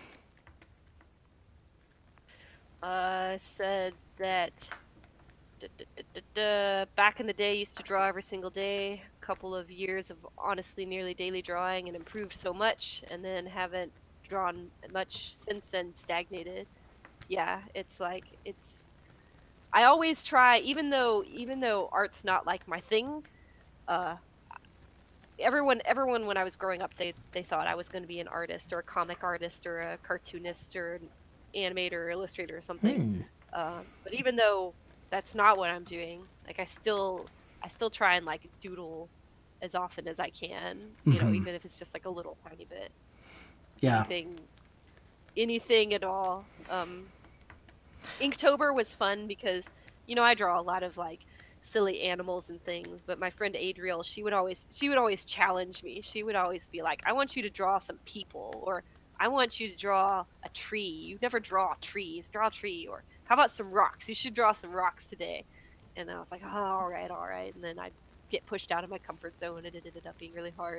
Said that back in the day, used to draw every single day. A couple of years of honestly nearly daily drawing and improved so much, and then haven't drawn much since and stagnated. Yeah, it's like I always try, even though art's not like my thing. Everyone when I was growing up, they thought I was going to be an artist or a comic artist or a cartoonist or an animator or illustrator or something. But even though that's not what I'm doing, like I still try and like doodle as often as I can, you know, even if it's just like a little tiny bit. Yeah. Anything at all. Inktober was fun because, you know, I draw a lot of like silly animals and things, but my friend Adriel, she would always challenge me. She would always be like, I want you to draw some people, or I want you to draw a tree. You never draw trees, draw a tree. Or how about some rocks? You should draw some rocks today. And I was like, oh, all right. And then I'd get pushed out of my comfort zone, and it ended up being really hard.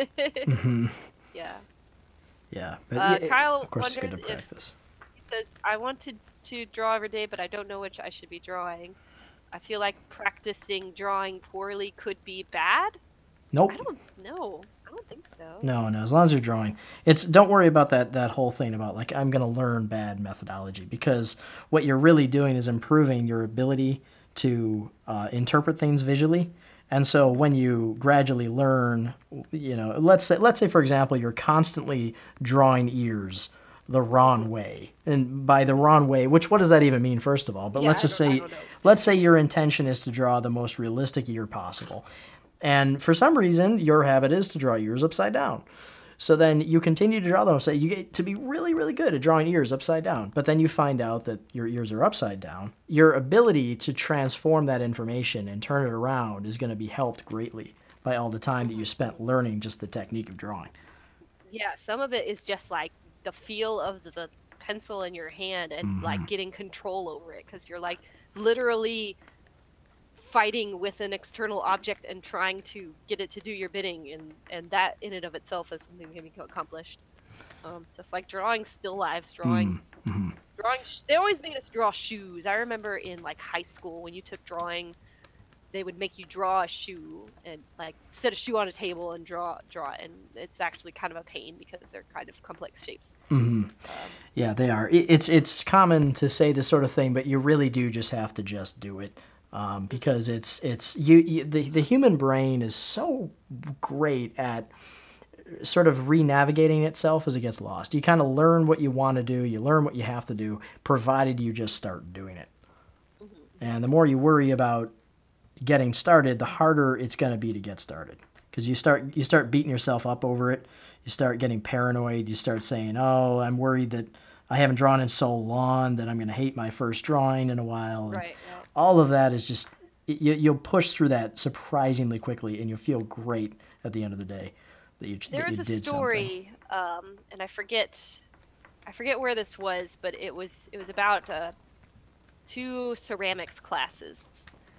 Yeah. Yeah, but Kyle of course it's good to wonders practice. He says, I wanted to draw every day, but I don't know which I should be drawing. I feel like practicing drawing poorly could be bad. Nope. I don't know. I don't think so. No. As long as you're drawing, don't worry about that whole thing about like I'm gonna learn bad methodology, because what you're really doing is improving your ability to interpret things visually. And so when you gradually learn, you know, let's say for example you're constantly drawing ears the wrong way, and by the wrong way, what does that even mean, first of all? But let's say your intention is to draw the most realistic ear possible. And for some reason, your habit is to draw ears upside down. So then you continue to draw them. So you get to be really, really good at drawing ears upside down. But then you find out that your ears are upside down. Your ability to transform that information and turn it around is going to be helped greatly by all the time that you spent learning just the technique of drawing. Yeah, some of it is just like the feel of the pencil in your hand and like getting control over it, because you're like literally fighting with an external object and trying to get it to do your bidding, and that in and of itself is something that can be accomplished. Just like drawing still lives, drawing. They always made us draw shoes. I remember in like high school when you took drawing, they would make you draw a shoe and like set a shoe on a table and draw it, and it's actually kind of a pain because they're kind of complex shapes. Yeah, they are. It's common to say this sort of thing, but you really do just have to just do it. Because the human brain is so great at sort of re-navigating itself as it gets lost. You kind of learn what you want to do, you learn what you have to do, provided you just start doing it. And the more you worry about getting started, the harder it's going to be to get started. Because you start beating yourself up over it, you start getting paranoid, you start saying, oh, I'm worried that I haven't drawn in so long that I'm going to hate my first drawing in a while. Right. All of that is just, you'll push through that surprisingly quickly, and you'll feel great at the end of the day that you did something. There was a story, and I forget where this was, but it was about 2 ceramics classes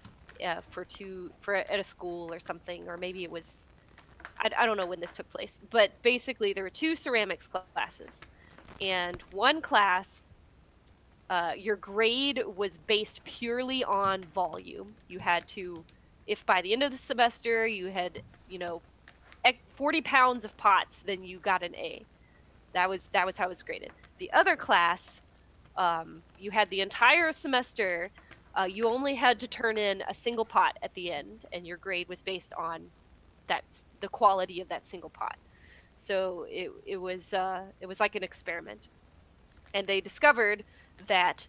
for at a school or something, or maybe it was, I don't know when this took place, but basically there were 2 ceramics classes, and one class, your grade was based purely on volume. You had to, if by the end of the semester you had, 40 pounds of pots, then you got an A. That was how it was graded. The other class, you had the entire semester, you only had to turn in a single pot at the end, and your grade was based on the quality of that single pot. So it was like an experiment, and they discovered that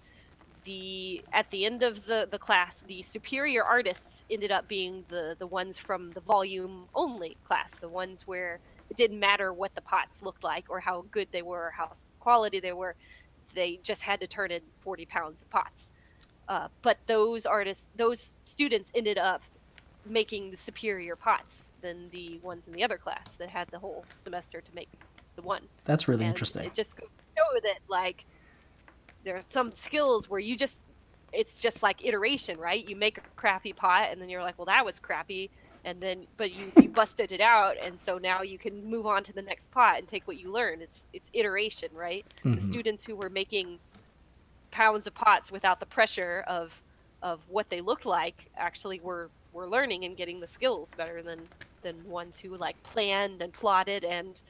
at the end of the class, the superior artists ended up being the ones from the volume only class, the ones where it didn't matter what the pots looked like or how good they were or how quality they were. They just had to turn in 40 pounds of pots. But those students ended up making the superior pots than the ones in the other class that had the whole semester to make the one. That's really interesting. It just goes to show that, like, there are some skills where it's just like iteration, right? You make a crappy pot and then you're like, well, that was crappy. And then, but you busted it out. And so now you can move on to the next pot and take what you learn. It's iteration, right? The students who were making pounds of pots without the pressure of what they looked like actually were learning and getting the skills better than ones who like planned and plotted and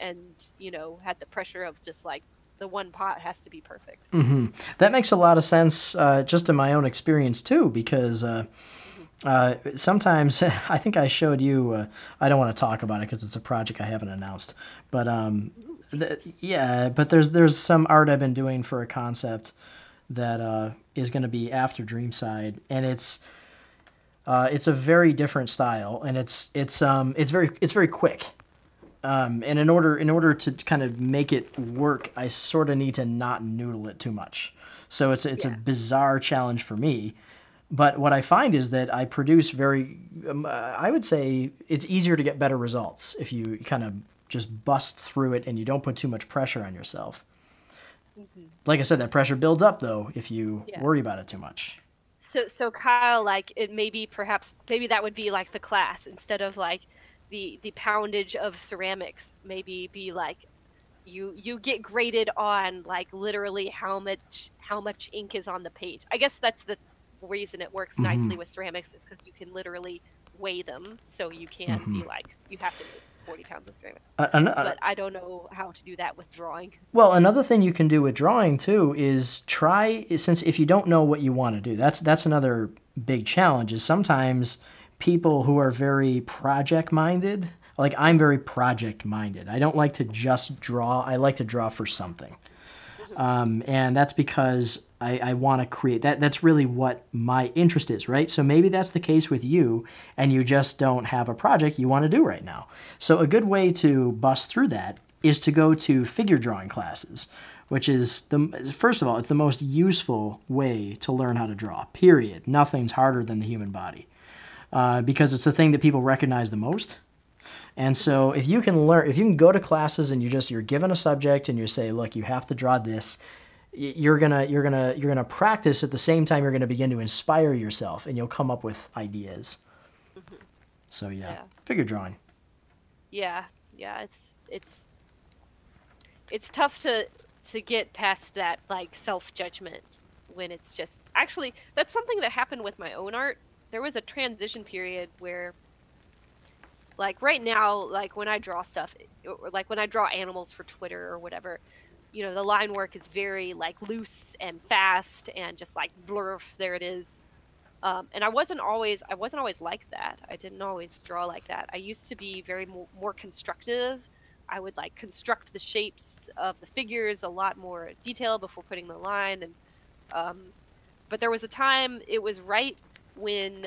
had the pressure of just like, the one pot has to be perfect. That makes a lot of sense, just in my own experience too, because sometimes I think I showed you. I don't want to talk about it because it's a project I haven't announced. But but there's some art I've been doing for a concept that is going to be after Dreamside, and it's a very different style, and it's very quick. And in order to kind of make it work, I sort of need to not noodle it too much. So it's a bizarre challenge for me. But what I find is that I produce I would say it's easier to get better results if you kind of just bust through it and you don't put too much pressure on yourself. Mm-hmm. Like I said, that pressure builds up though if you worry about it too much. So Kyle, like maybe that would be like the class instead of like the poundage of ceramics. Maybe be like you get graded on like literally how much ink is on the page. I guess that's the reason it works nicely with ceramics, is because you can literally weigh them, so you can be like, you have to make 40 pounds of ceramics. But I don't know how to do that with drawing. Well, another thing you can do with drawing too is since if you don't know what you want to do, that's another big challenge, is sometimes people who are very project minded, like I'm very project minded. I don't like to just draw. I like to draw for something. And that's because I want to create that. That's really what my interest is, right? So maybe that's the case with you, and you just don't have a project you want to do right now. So a good way to bust through that is to go to figure drawing classes, which is, first of all, it's the most useful way to learn how to draw, period. Nothing's harder than the human body, because it's the thing that people recognize the most. And so if you can go to classes and you're given a subject and you say, look, you have to draw this, you're gonna practice at the same time you're gonna begin to inspire yourself, and you'll come up with ideas. Mm-hmm. So figure drawing. Yeah, it's tough to get past that like self-judgment when it's just, actually that's something that happened with my own art. There was a transition period where, like right now, like when I draw stuff, or like when I draw animals for Twitter or whatever, you know, the line work is very like loose and fast and just like blurf, there it is. And I wasn't always like that. I didn't always draw like that. I used to be very more constructive. I would like construct the shapes of the figures a lot more detail before putting the line. And but there was a time, it was right when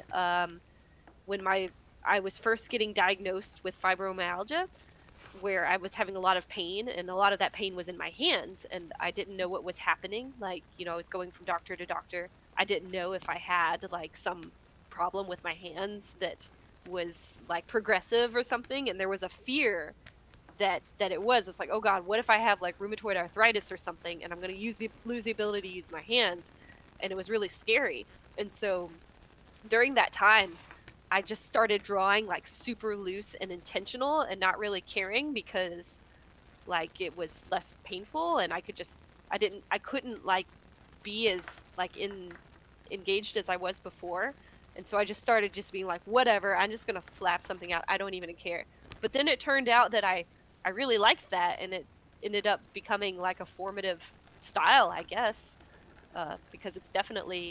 I was first getting diagnosed with fibromyalgia, where I was having a lot of pain, and a lot of that pain was in my hands, and I didn't know what was happening. Like, you know, I was going from doctor to doctor. I didn't know if I had like some problem with my hands that was like progressive or something, and there was a fear that it was. It's like, oh God, what if I have like rheumatoid arthritis or something, and I'm going to lose the ability to use my hands? And it was really scary. And so during that time, I just started drawing like super loose and intentional and not really caring, because like it was less painful, and I couldn't like be as like engaged as I was before. And so I just started just being like, whatever, I'm just going to slap something out. I don't even care. But then it turned out that I really liked that, and it ended up becoming like a formative style, I guess, because it's definitely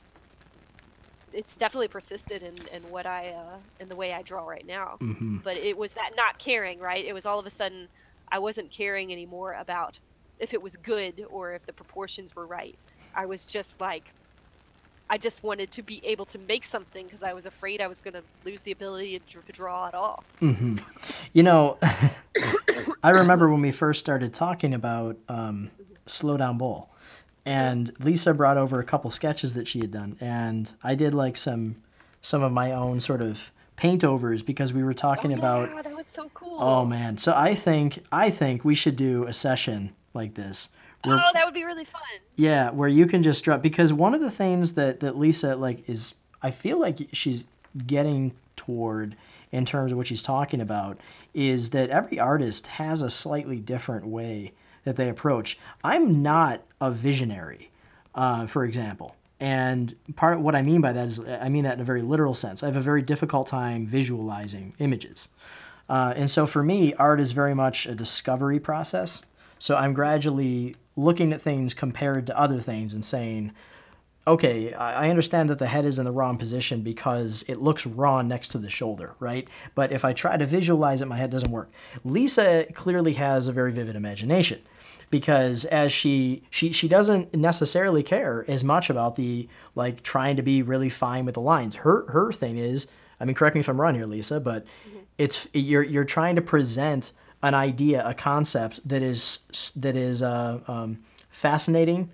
persisted in what in the way I draw right now. Mm-hmm. But it was that not caring, right? It was all of a sudden I wasn't caring anymore about if it was good or if the proportions were right. I was just like, I just wanted to be able to make something, because I was afraid I was going to lose the ability to draw at all. Mm-hmm. You know, I remember when we first started talking about Slow Down Bowl. And Lisa brought over a couple sketches that she had done, and I did like some of my own sort of paint overs, because we were talking about. Yeah, that was so cool. Oh man! So I think we should do a session like this. Where, that would be really fun. Yeah, where you can just draw, because one of the things that Lisa like is, I feel like she's getting toward in terms of what she's talking about, is that every artist has a slightly different way that they approach. I'm not a visionary, for example. And part of what I mean by that is, I mean that in a very literal sense. I have a very difficult time visualizing images. And so for me, art is very much a discovery process. So I'm gradually looking at things compared to other things and saying, okay, I understand that the head is in the wrong position because it looks raw next to the shoulder, right? But if I try to visualize it, my head doesn't work. Lisa clearly has a very vivid imagination because as she doesn't necessarily care as much about the like trying to be really fine with the lines. Her thing is, I mean, correct me if I'm wrong here, Lisa, but you're trying to present an idea, a concept that is fascinating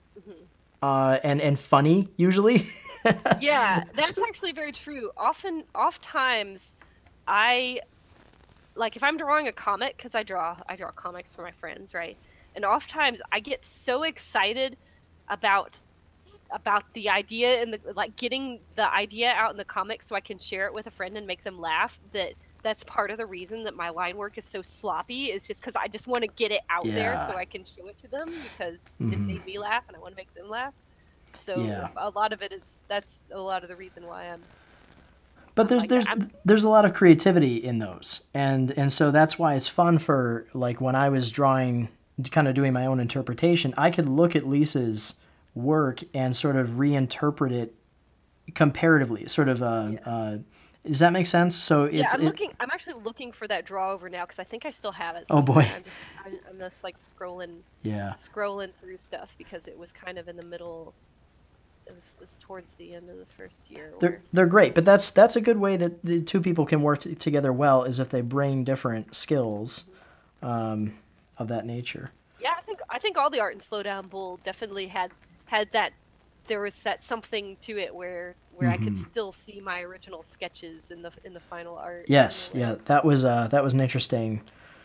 and funny usually. Yeah, that's actually very true. Oftentimes, I like if I'm drawing a comic because I draw comics for my friends, right? And oftentimes I get so excited about the idea and the like getting the idea out in the comic so I can share it with a friend and make them laugh. That's part of the reason that my line work is so sloppy is just because I just want to get it out there Yeah. so I can show it to them because it made me laugh and I want to make them laugh. So Yeah. a lot of it that's a lot of the reason why But I'm like that. there's a lot of creativity in those, and so that's why it's fun for like when I was drawing, kind of doing my own interpretation. I could look at Lisa's work and sort of reinterpret it comparatively. Sort of, does that make sense? So Yeah, I'm actually looking for that draw over now because I think I still have it. Oh boy. I'm just like scrolling Yeah. through stuff because it was kind of in the middle. It was towards the end of the first year. They're great, but that's a good way that the two people can work together well is if they bring different skills of that nature. Yeah, I think all the art in Slowdown Bull definitely had that. There was that something to it where I could still see my original sketches in the final art. Yes, yeah, that was an interesting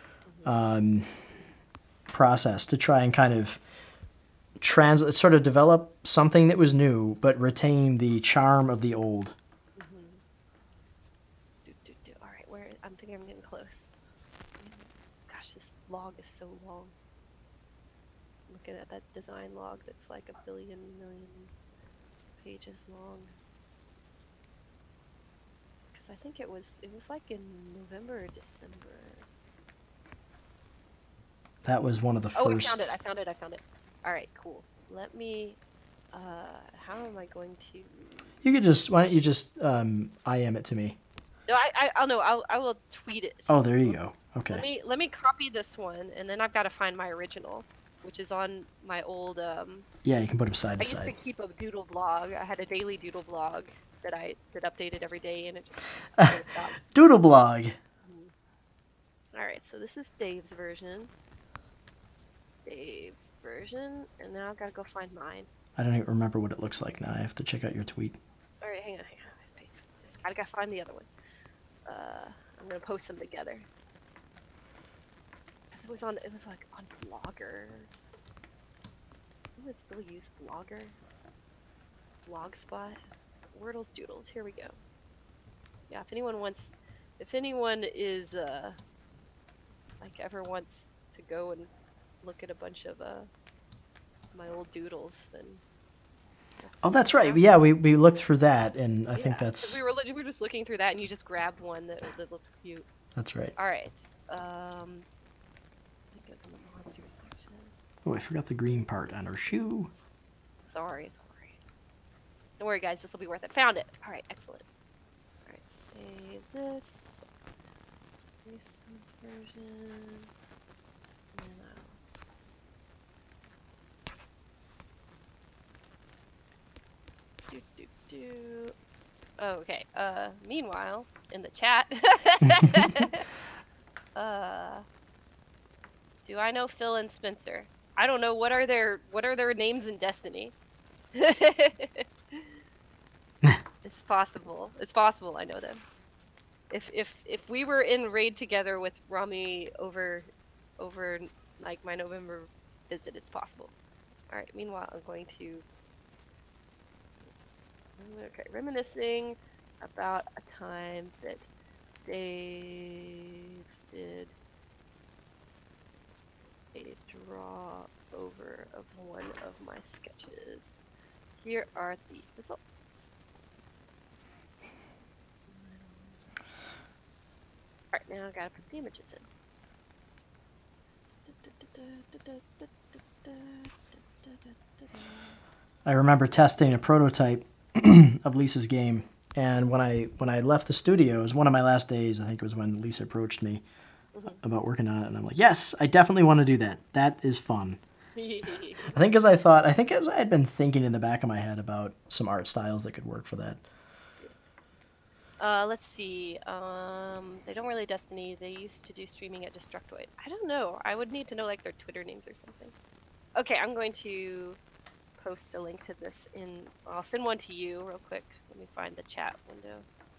process to try and kind of sort of develop something that was new, but retain the charm of the old. All right, I'm thinking I'm getting close. Gosh, this log is so long. Looking at that design log that's like a million pages long. Because I think it was like in November or December. That was one of the first. I found it. All right, cool. Let me. How am I going to? You could just. Why don't you just IM it to me? No, I will tweet it. Oh, there you go. Okay. Let me copy this one, and then I've got to find my original, which is on my old. Yeah, you can put them side to side. I used to keep a doodle blog. I had a daily doodle blog that updated every day, and it just stopped. Doodle blog. All right, so this is Dave's version. And now I've got to go find mine. I don't even remember what it looks like now. I have to check out your tweet. All right, hang on. I gotta find the other one. I'm gonna post them together. It was like on Blogger. I would still use Blogger. Blogspot. Wordles Doodles. Here we go. Yeah, if anyone is like ever wants to go and look at a bunch of my old doodles, then. Oh, that's right. Yeah, we looked through that, and I think that's. We were just looking through that, and you just grabbed one that looked cute. That's right. All right. I think it's in the monster section. Oh, I forgot the green part on her shoe. Sorry. Don't worry, guys. This will be worth it. Found it. All right, excellent. All right, save this. License version. Oh, okay. Meanwhile, in the chat, do I know Phil and Spencer? I don't know. What are their names in Destiny? It's possible. I know them. If we were in raid together with Rami over like my November visit, it's possible. All right. Meanwhile, I'm going to. Okay, reminiscing about a time that Dave did a draw over of one of my sketches. Here are the results. Alright, now I gotta put the images in. I remember testing a prototype of Lisa's game, and when I left the studio, it was one of my last days. I think it was when Lisa approached me about working on it, and I'm like, yes, I definitely want to do that. That is fun. I think as I had been thinking in the back of my head about some art styles that could work for that. Let's see. They don't really Destiny. They used to do streaming at Destructoid. I don't know. I would need to know like their Twitter names or something. Okay, I'm going to post a link to this I'll send one to you real quick. Let me find the chat window.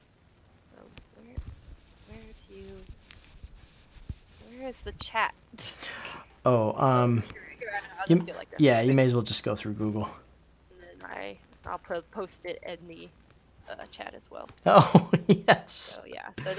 Where is the chat? Oh, you may as well just go through Google. And then I'll post it in the chat as well. Oh, yes. So yeah, so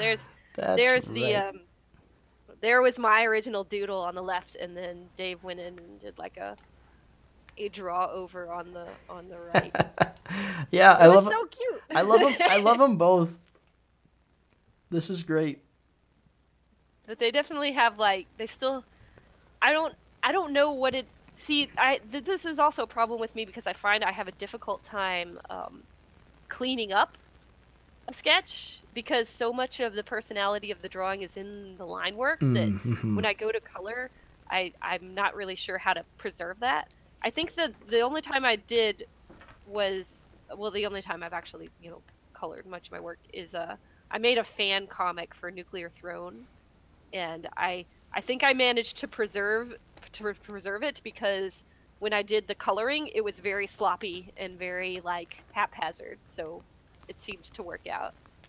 there was my original doodle on the left, and then Dave went in and did like a draw over on the right. Yeah, I love so cute. I love them. I love them both. This is great. But they definitely have like I don't know what it. See, this is also a problem with me because I find I have a difficult time cleaning up a sketch because so much of the personality of the drawing is in the line work that when I go to color, I'm not really sure how to preserve that. I think that the only time I did was, well, the only time I've actually, colored much of my work is I made a fan comic for Nuclear Throne, and I think I managed to preserve it because when I did the coloring, it was very sloppy and very like haphazard, so it seemed to work out.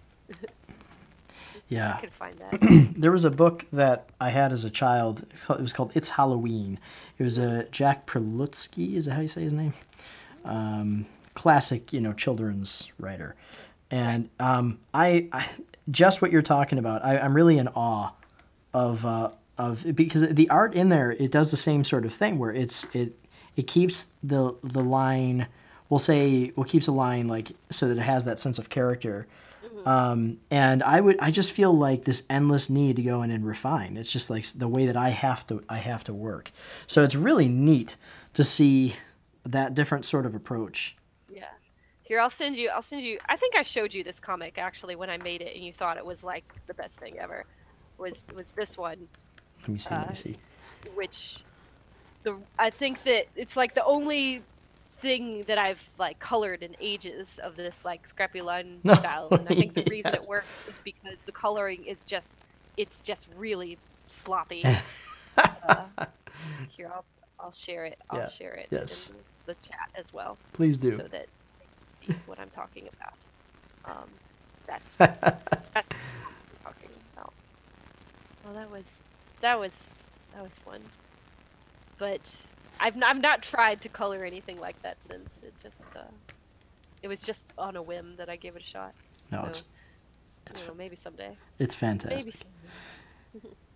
Yeah. I could find that. There was a book that I had as a child. It was called It's Halloween. It was a Jack Prelutsky. Is that how you say his name? Classic, children's writer. And I just what you're talking about. I'm really in awe of because the art in there, it does the same sort of thing where it keeps the line. We'll keeps a line like so that it has that sense of character. And I just feel like this endless need to go in and refine. It's just like the way that I have to work. So it's really neat to see that different sort of approach. Yeah. Here, I'll send you. I think I showed you this comic actually when I made it, and you thought it was like the best thing ever. Was this one? Let me see. Which I think that it's like the only thing that I've like colored in ages of this like scrappy line style, and I think the reason it works is because the coloring is just really sloppy. Here, I'll share it. I'll share it in the chat as well. Please do. So that you see what I'm talking about. That's what I'm talking about. Well, that was fun, but I've not tried to color anything like that since. It was just on a whim that I gave it a shot. No, so, it's maybe someday. It's fantastic. Maybe someday.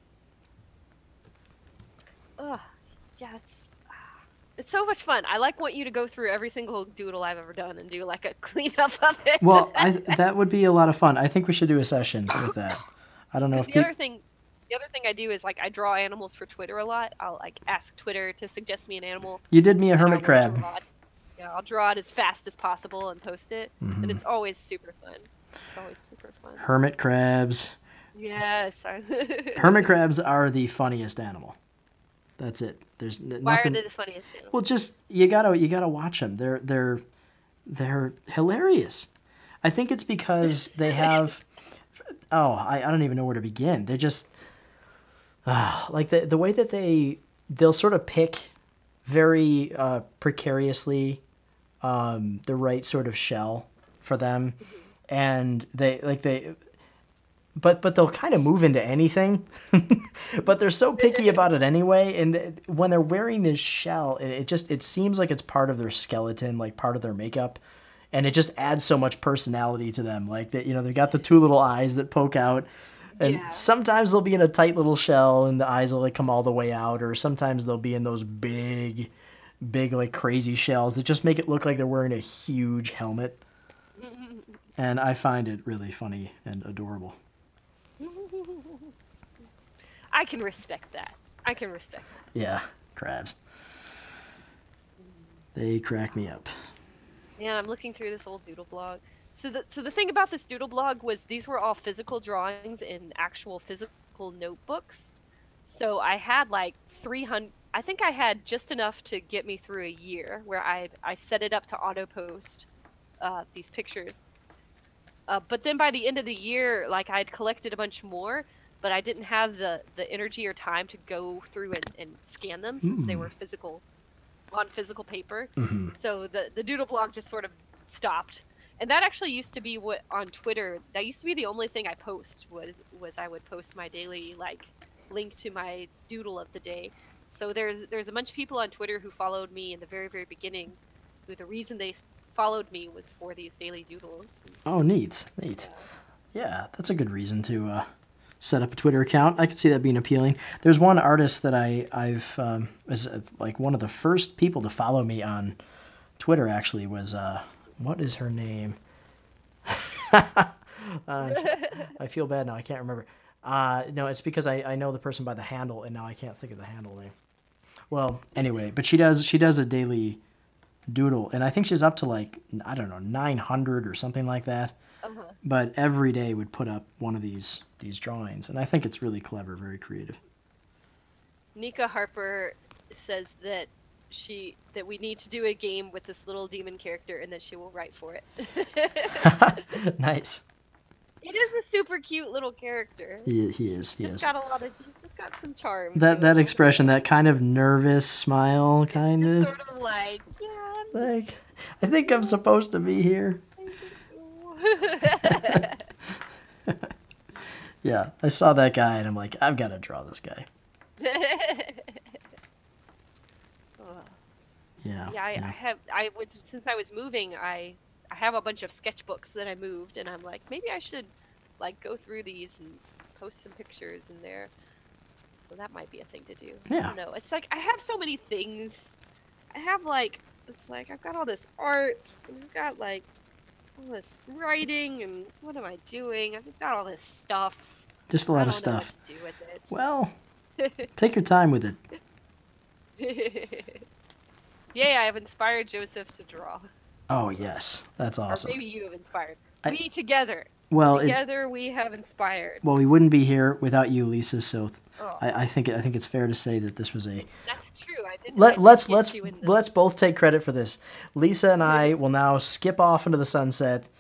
Oh, yeah, it's so much fun. I want you to go through every single doodle I've ever done and do like a cleanup of it. Well, that would be a lot of fun. I think we should do a session with that. I don't know if the other thing I do is like I draw animals for Twitter a lot. I'll like ask Twitter to suggest me an animal. You did me a hermit crab. I'll draw it as fast as possible and post it, and it's always super fun. Hermit crabs. Yes. Hermit crabs are the funniest animal. That's it. There's nothing. Why are they the funniest animal? Well, just you gotta watch them. They're hilarious. I think it's because they have. I don't even know where to begin. They just. Like the way that they'll sort of pick very precariously the right sort of shell for them, and but they'll kind of move into anything, but they're so picky about it anyway. And when they're wearing this shell, it seems like it's part of their skeleton, like part of their makeup, and it just adds so much personality to them. Like that, they've got the two little eyes that poke out. And sometimes they'll be in a tight little shell and the eyes will like come all the way out, or sometimes they'll be in those big like crazy shells that just make it look like they're wearing a huge helmet. And I find it really funny and adorable. I can respect that. Yeah, crabs. They crack me up. Man, I'm looking through this old doodle blog. So the thing about this doodle blog was these were all physical drawings in actual physical notebooks. So I had like 300. I think I had just enough to get me through a year, where I set it up to auto post these pictures. But then by the end of the year, like I'd collected a bunch more, but I didn't have the energy or time to go through and scan them since they were physical, on physical paper. So the doodle blog just sort of stopped. And that actually used to be what on Twitter, that used to be the only thing I post was I would post my daily like link to my doodle of the day. So there's a bunch of people on Twitter who followed me in the very, very beginning, who the reason they followed me was for these daily doodles. Oh, neat. Yeah, that's a good reason to set up a Twitter account. I could see that being appealing. There's one artist that I've is like one of the first people to follow me on Twitter. Actually, was what is her name? I feel bad now. I can't remember. No, it's because I know the person by the handle, and now I can't think of the handle name. Well, anyway, but she does a daily doodle, and I think she's up to like, I don't know, 900 or something like that. But every day would put up one of these drawings, and I think it's really clever, very creative. Nika Harper says that we need to do a game with this little demon character, and that she will write for it. Nice. It is a super cute little character. He is. He's just got some charm. That expression, that kind of nervous smile, kind of. Sort of like, yeah. Like, I think I'm supposed to be here. Yeah, I saw that guy, and I'm like, I've got to draw this guy. Yeah. Since I was moving, I have a bunch of sketchbooks that I moved, and I'm like, maybe I should like go through these and post some pictures in there. So that might be a thing to do. Yeah. I don't know. It's like I have so many things. I have like, it's like I've got all this art, and I've got like all this writing, and what am I doing? I've just got all this stuff. Just a lot of stuff. I don't know what to do with it. Well, take your time with it. Yay, I have inspired Joseph to draw. Oh, yes. That's awesome. Or maybe you have inspired. We together. Well, together we have inspired. Well, we wouldn't be here without you, Lisa, so I think it's fair to say that this was a... That's true. Let's both take credit for this. Lisa and I will now skip off into the sunset.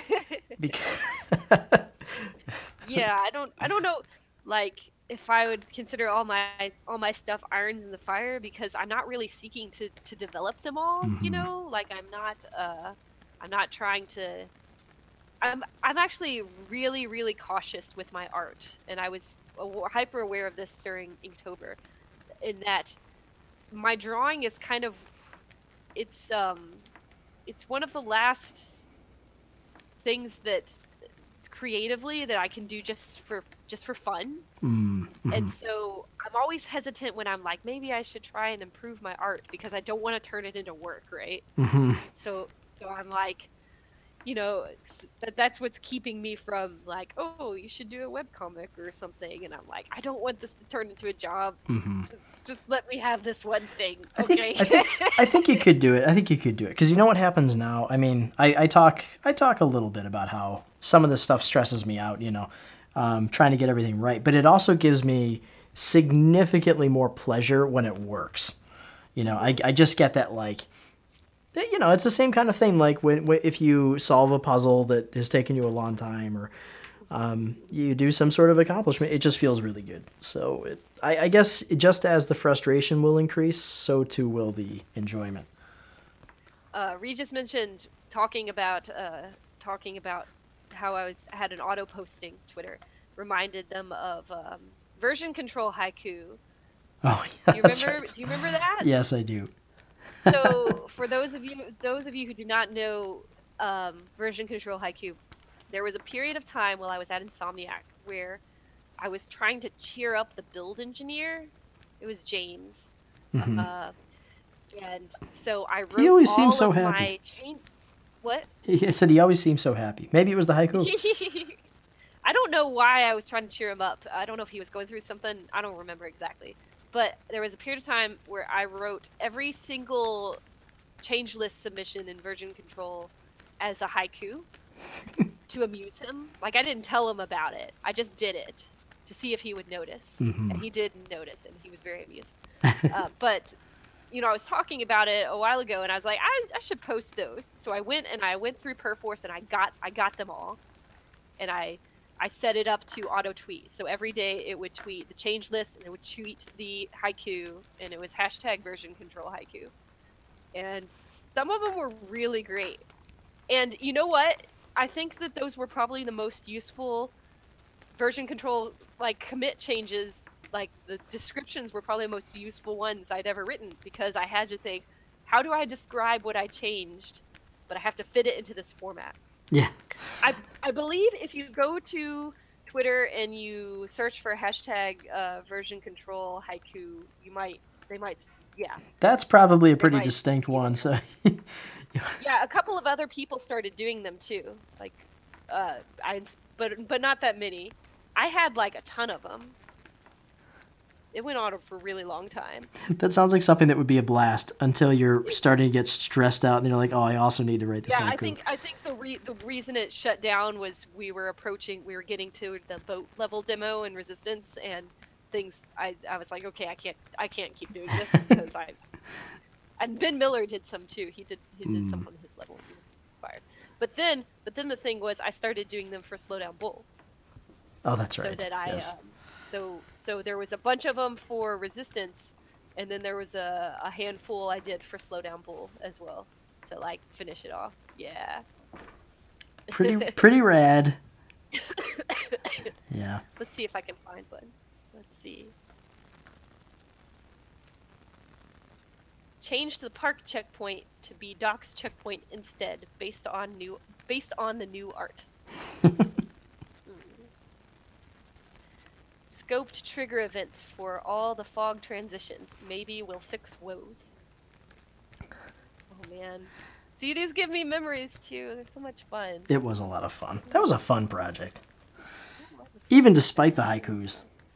Yeah, I don't know, like, if I would consider all my stuff irons in the fire, because I'm not really seeking to develop them all. You know, like I'm not trying to. I'm actually really, really cautious with my art, and I was hyper aware of this during Inktober, in that my drawing is kind of, it's one of the last things that creatively that I can do just for fun. And so I'm always hesitant when I'm like, maybe I should try and improve my art, because I don't want to turn it into work, right? So I'm like, you know, that's what's keeping me from like, oh, you should do a webcomic or something. And I'm like, I don't want this to turn into a job. Just let me have this one thing. Okay. I think you could do it. I think you could do it. Because you know what happens now? I mean, I talk a little bit about how some of this stuff stresses me out, you know, trying to get everything right. But it also gives me significantly more pleasure when it works. You know, I just get that, like, you know, it's the same kind of thing, like if you solve a puzzle that has taken you a long time, or you do some sort of accomplishment, it just feels really good. So I guess just as the frustration will increase, so too will the enjoyment. Regis mentioned talking about how I had an auto posting Twitter, reminded them of version control haiku. Oh yeah, that's right. Do you remember that? Yes, I do. So for those of you who do not know version control haiku, there was a period of time while I was at Insomniac where I was trying to cheer up the build engineer. It was James. And so I wrote. He always all seems so of happy. My chain. What? He said he always seems so happy. Maybe it was the haiku. I don't know why I was trying to cheer him up. I don't know if he was going through something. I don't remember exactly. But there was a period of time where I wrote every single change list submission in version control as a haiku to amuse him. Like, I didn't tell him about it. I just did it to see if he would notice. And he did notice, and he was very amused. But, you know, I was talking about it a while ago, and I was like, I should post those. So I went through Perforce, and I got them all. And I set it up to auto tweet. So every day it would tweet the change list, and it would tweet the haiku, and it was hashtag version control haiku. And some of them were really great. And you know what? I think that those were probably the most useful version control, like, commit changes. Like, the descriptions were probably the most useful ones I'd ever written, because I had to think, how do I describe what I changed, but I have to fit it into this format? Yeah. I believe if you go to Twitter and you search for hashtag version control haiku, they might, yeah. That's probably a pretty distinct one. So. Yeah, a couple of other people started doing them too. Like, but not that many. I had like a ton of them. It went on for a really long time. That sounds like something that would be a blast until you're starting to get stressed out, and you're like, "Oh, I also need to write this." Yeah, haiku. I think the reason it shut down was we were getting to the boat level demo in Resistance, and things. I was like, okay, I can't keep doing this because and Ben Miller did some too. He did some on his level. He was fired. But then the thing was, I started doing them for Slowdown Bull. Oh, that's right. So that yes. So there was a bunch of them for Resistance, and then there was a handful I did for Slowdown Bull as well to like finish it off. Yeah. Pretty rad. Yeah. Let's see if I can find one. Let's see. Changed the park checkpoint to be Doc's checkpoint instead, based on the new art. Scoped trigger events for all the fog transitions. Maybe we'll fix woes. Oh man. See, these give me memories too. They're so much fun. It was a lot of fun. That was a fun project. Even despite the haikus.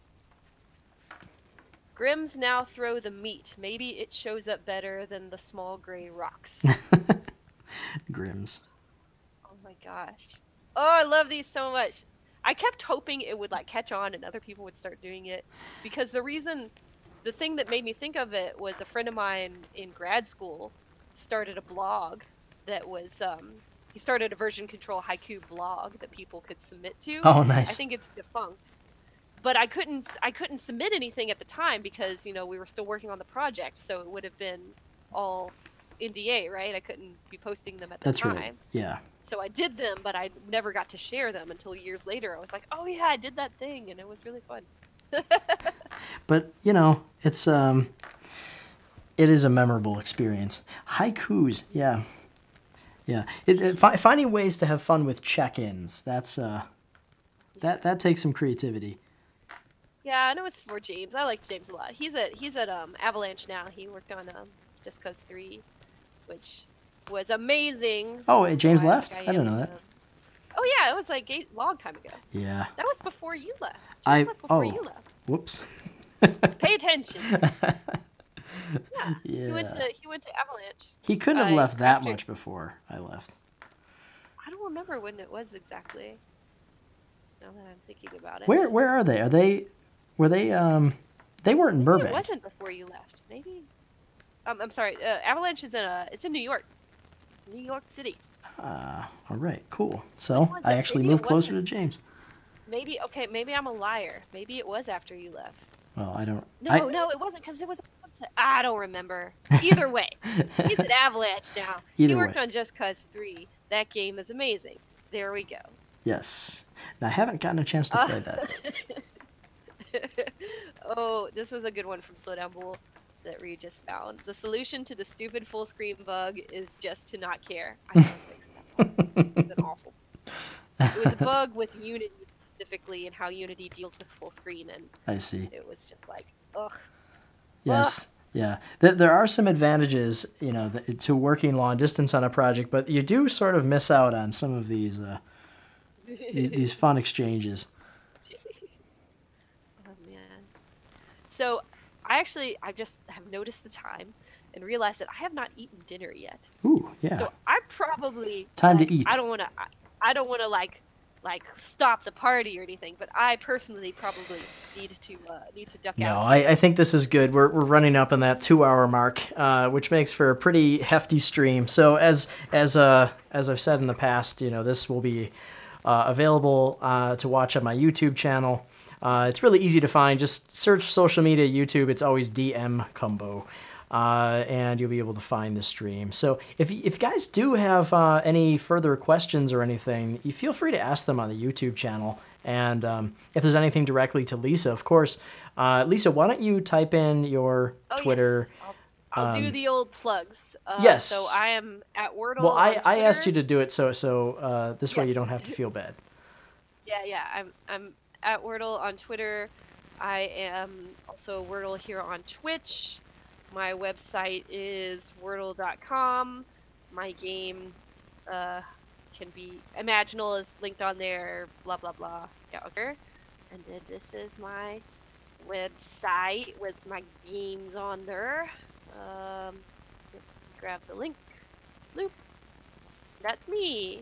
Grims now throw the meat. Maybe it shows up better than the small gray rocks. Grims. Oh my gosh. Oh, I love these so much. I kept hoping it would like catch on and other people would start doing it, because the thing that made me think of it was a friend of mine in grad school started a blog that was he started a version control haiku blog that people could submit to. Oh, nice. I think it's defunct. But I couldn't submit anything at the time because, you know, we were still working on the project, so it would have been all NDA, right? I couldn't be posting them at the time. That's right. Yeah. So I did them, but I never got to share them until years later. I was like, oh yeah, I did that thing, and it was really fun. But, you know, it is a memorable experience. Haikus, yeah. Yeah. Finding ways to have fun with check-ins, that takes some creativity. Yeah, I know it's for James. I like James a lot. He's at Avalanche now. He worked on Just Cause 3, which was amazing. Oh, James left? I didn't know that. Oh yeah, it was like a long time ago. Yeah. That was before you left. James left before you left. Whoops. Pay attention. Yeah. Yeah. He went to Avalanche. He couldn't have left that much before I left. I don't remember when it was exactly. Now that I'm thinking about it. Where are they? Were they they weren't in Burbank. It wasn't before you left. Maybe. I'm sorry. Avalanche is in New York. New York City. All right, cool. So I actually moved closer to James. Maybe I'm a liar. Maybe it was after you left. Well, I don't. No, it wasn't, because it was. I don't remember. Either way, he's at Avalanche now. He worked on Just Cause 3. That game is amazing. There we go. Yes. Now, I haven't gotten a chance to play that. Oh, this was a good one from Slowdown Bull that Reed just found. The solution to the stupid full screen bug is just to not care. I can't fix that one. It was an awful. It was a bug with Unity specifically, and how Unity deals with full screen, and I see. It was just like, ugh. Yes. Ugh. Yeah. There are some advantages, you know, to working long distance on a project, but you do sort of miss out on some of these these fun exchanges. Oh man. So I just have noticed the time, and realized that I have not eaten dinner yet. Ooh, yeah. So I probably time to eat. I don't want to like stop the party or anything, but I personally probably need to duck out. No, I think this is good. We're running up on that 2-hour mark, which makes for a pretty hefty stream. So as I've said in the past, this will be available to watch on my YouTube channel. It's really easy to find. Just search social media, YouTube. It's always DM Combo. And you'll be able to find the stream. So if you guys do have any further questions or anything, you feel free to ask them on the YouTube channel. And if there's anything directly to Lisa, of course. Lisa, why don't you type in your Twitter? Yes. I'll do the old plugs. Yes. So I am at Wordle. Well, I asked you to do it so this way you don't have to feel bad. Yeah. I'm at Wordle on Twitter. I am also Wordle here on Twitch. My website is wordle.com. My game can be Imaginal is linked on there, blah blah blah. Yeah, okay. And then this is my website with my games on there. Grab the link. Loop. That's me.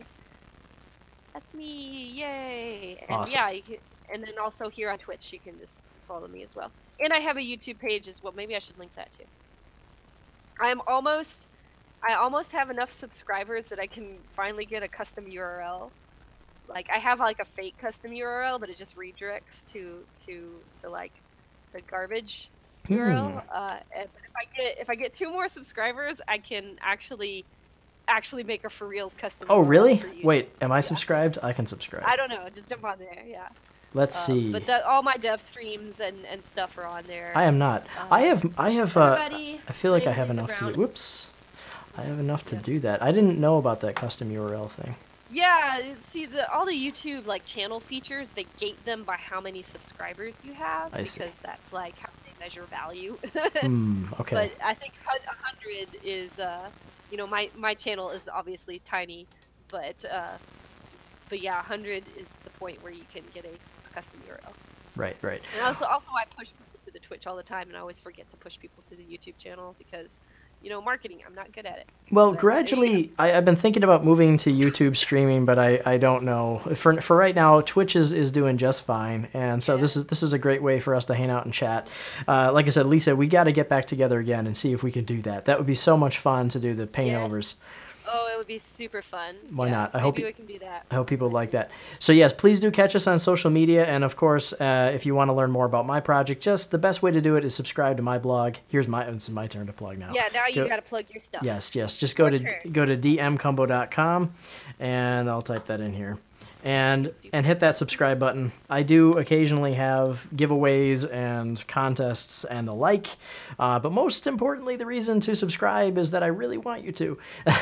Yay! And awesome. yeah, you can, and then also here on Twitch you can just follow me as well. And I have a YouTube page as well. Maybe I should link that too. I almost have enough subscribers that I can finally get a custom URL. Like I have like a fake custom URL, but it just redirects to like the garbage URL. And if I get 2 more subscribers, I can actually make a for reals custom. Oh, URL really? for YouTube. Wait, am I subscribed? I can subscribe. I don't know. Just jump on there. Yeah. Let's see. But all my dev streams and stuff are on there. I am not. I have. I feel like I have enough to do. Whoops. I have enough to do that. I didn't know about that custom URL thing. Yeah. See, all the YouTube like channel features, they gate them by how many subscribers you have because that's like how they measure value. Okay. But I think 100 is my channel is obviously tiny, but yeah, 100 is the point where you can get a custom URL. Right. And also I push people to the Twitch all the time, and I always forget to push people to the YouTube channel because, marketing, I'm not good at it. Well, but gradually, I've been thinking about moving to YouTube streaming, but I don't know. For right now, Twitch is doing just fine, and so this is a great way for us to hang out and chat. Like I said, Lisa, we got to get back together again and see if we can do that. That would be so much fun to do the paint-overs. Oh, it would be super fun. Why not? Maybe we can do that. I hope people like that. So yes, please do catch us on social media. And of course, if you want to learn more about my project, just the best way to do it is subscribe to my blog. It's my turn to plug now. Yeah, now you got to plug your stuff. Yes. Just go to dmcombo.com and I'll type that in here. And hit that subscribe button. I do occasionally have giveaways and contests and the like, but most importantly, the reason to subscribe is that I really want you to.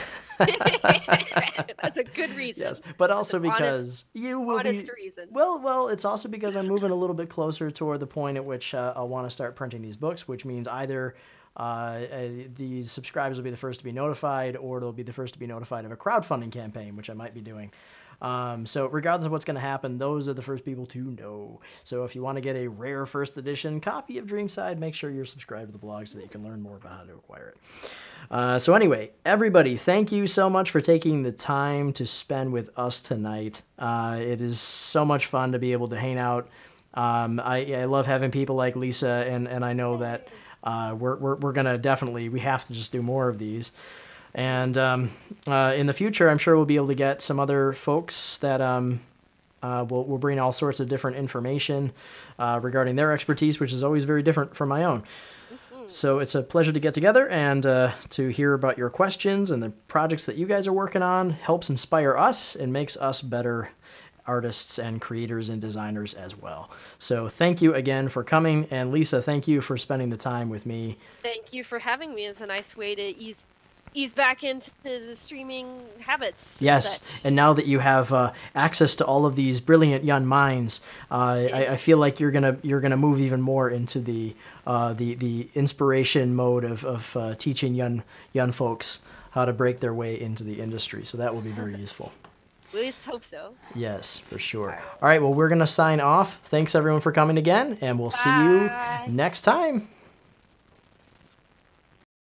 That's a good reason. Yes, but also because you will honest reason. Well, it's also because I'm moving a little bit closer toward the point at which I'll want to start printing these books, which means either the subscribers will be the first to be notified, or it'll be the first to be notified of a crowdfunding campaign, which I might be doing. So regardless of what's going to happen, those are the first people to know. So if you want to get a rare first edition copy of Dreamside, make sure you're subscribed to the blog so that you can learn more about how to acquire it. So anyway, everybody, thank you so much for taking the time to spend with us tonight. It is so much fun to be able to hang out. I love having people like Lisa, and I know that we're going to definitely, we have to just do more of these. And in the future, I'm sure we'll be able to get some other folks that will bring all sorts of different information regarding their expertise, which is always very different from my own. So it's a pleasure to get together and to hear about your questions and the projects that you guys are working on. Helps inspire us and makes us better artists and creators and designers as well. So thank you again for coming. And Lisa, thank you for spending the time with me. Thank you for having me. It's a nice way to ease back into the streaming habits. Yes, and now that you have access to all of these brilliant young minds, I feel like you're gonna move even more into the inspiration mode of teaching young folks how to break their way into the industry. So that will be very useful. Let's hope so. Yes, for sure. All right, well, we're gonna sign off. Thanks everyone for coming again, and we'll see you next time.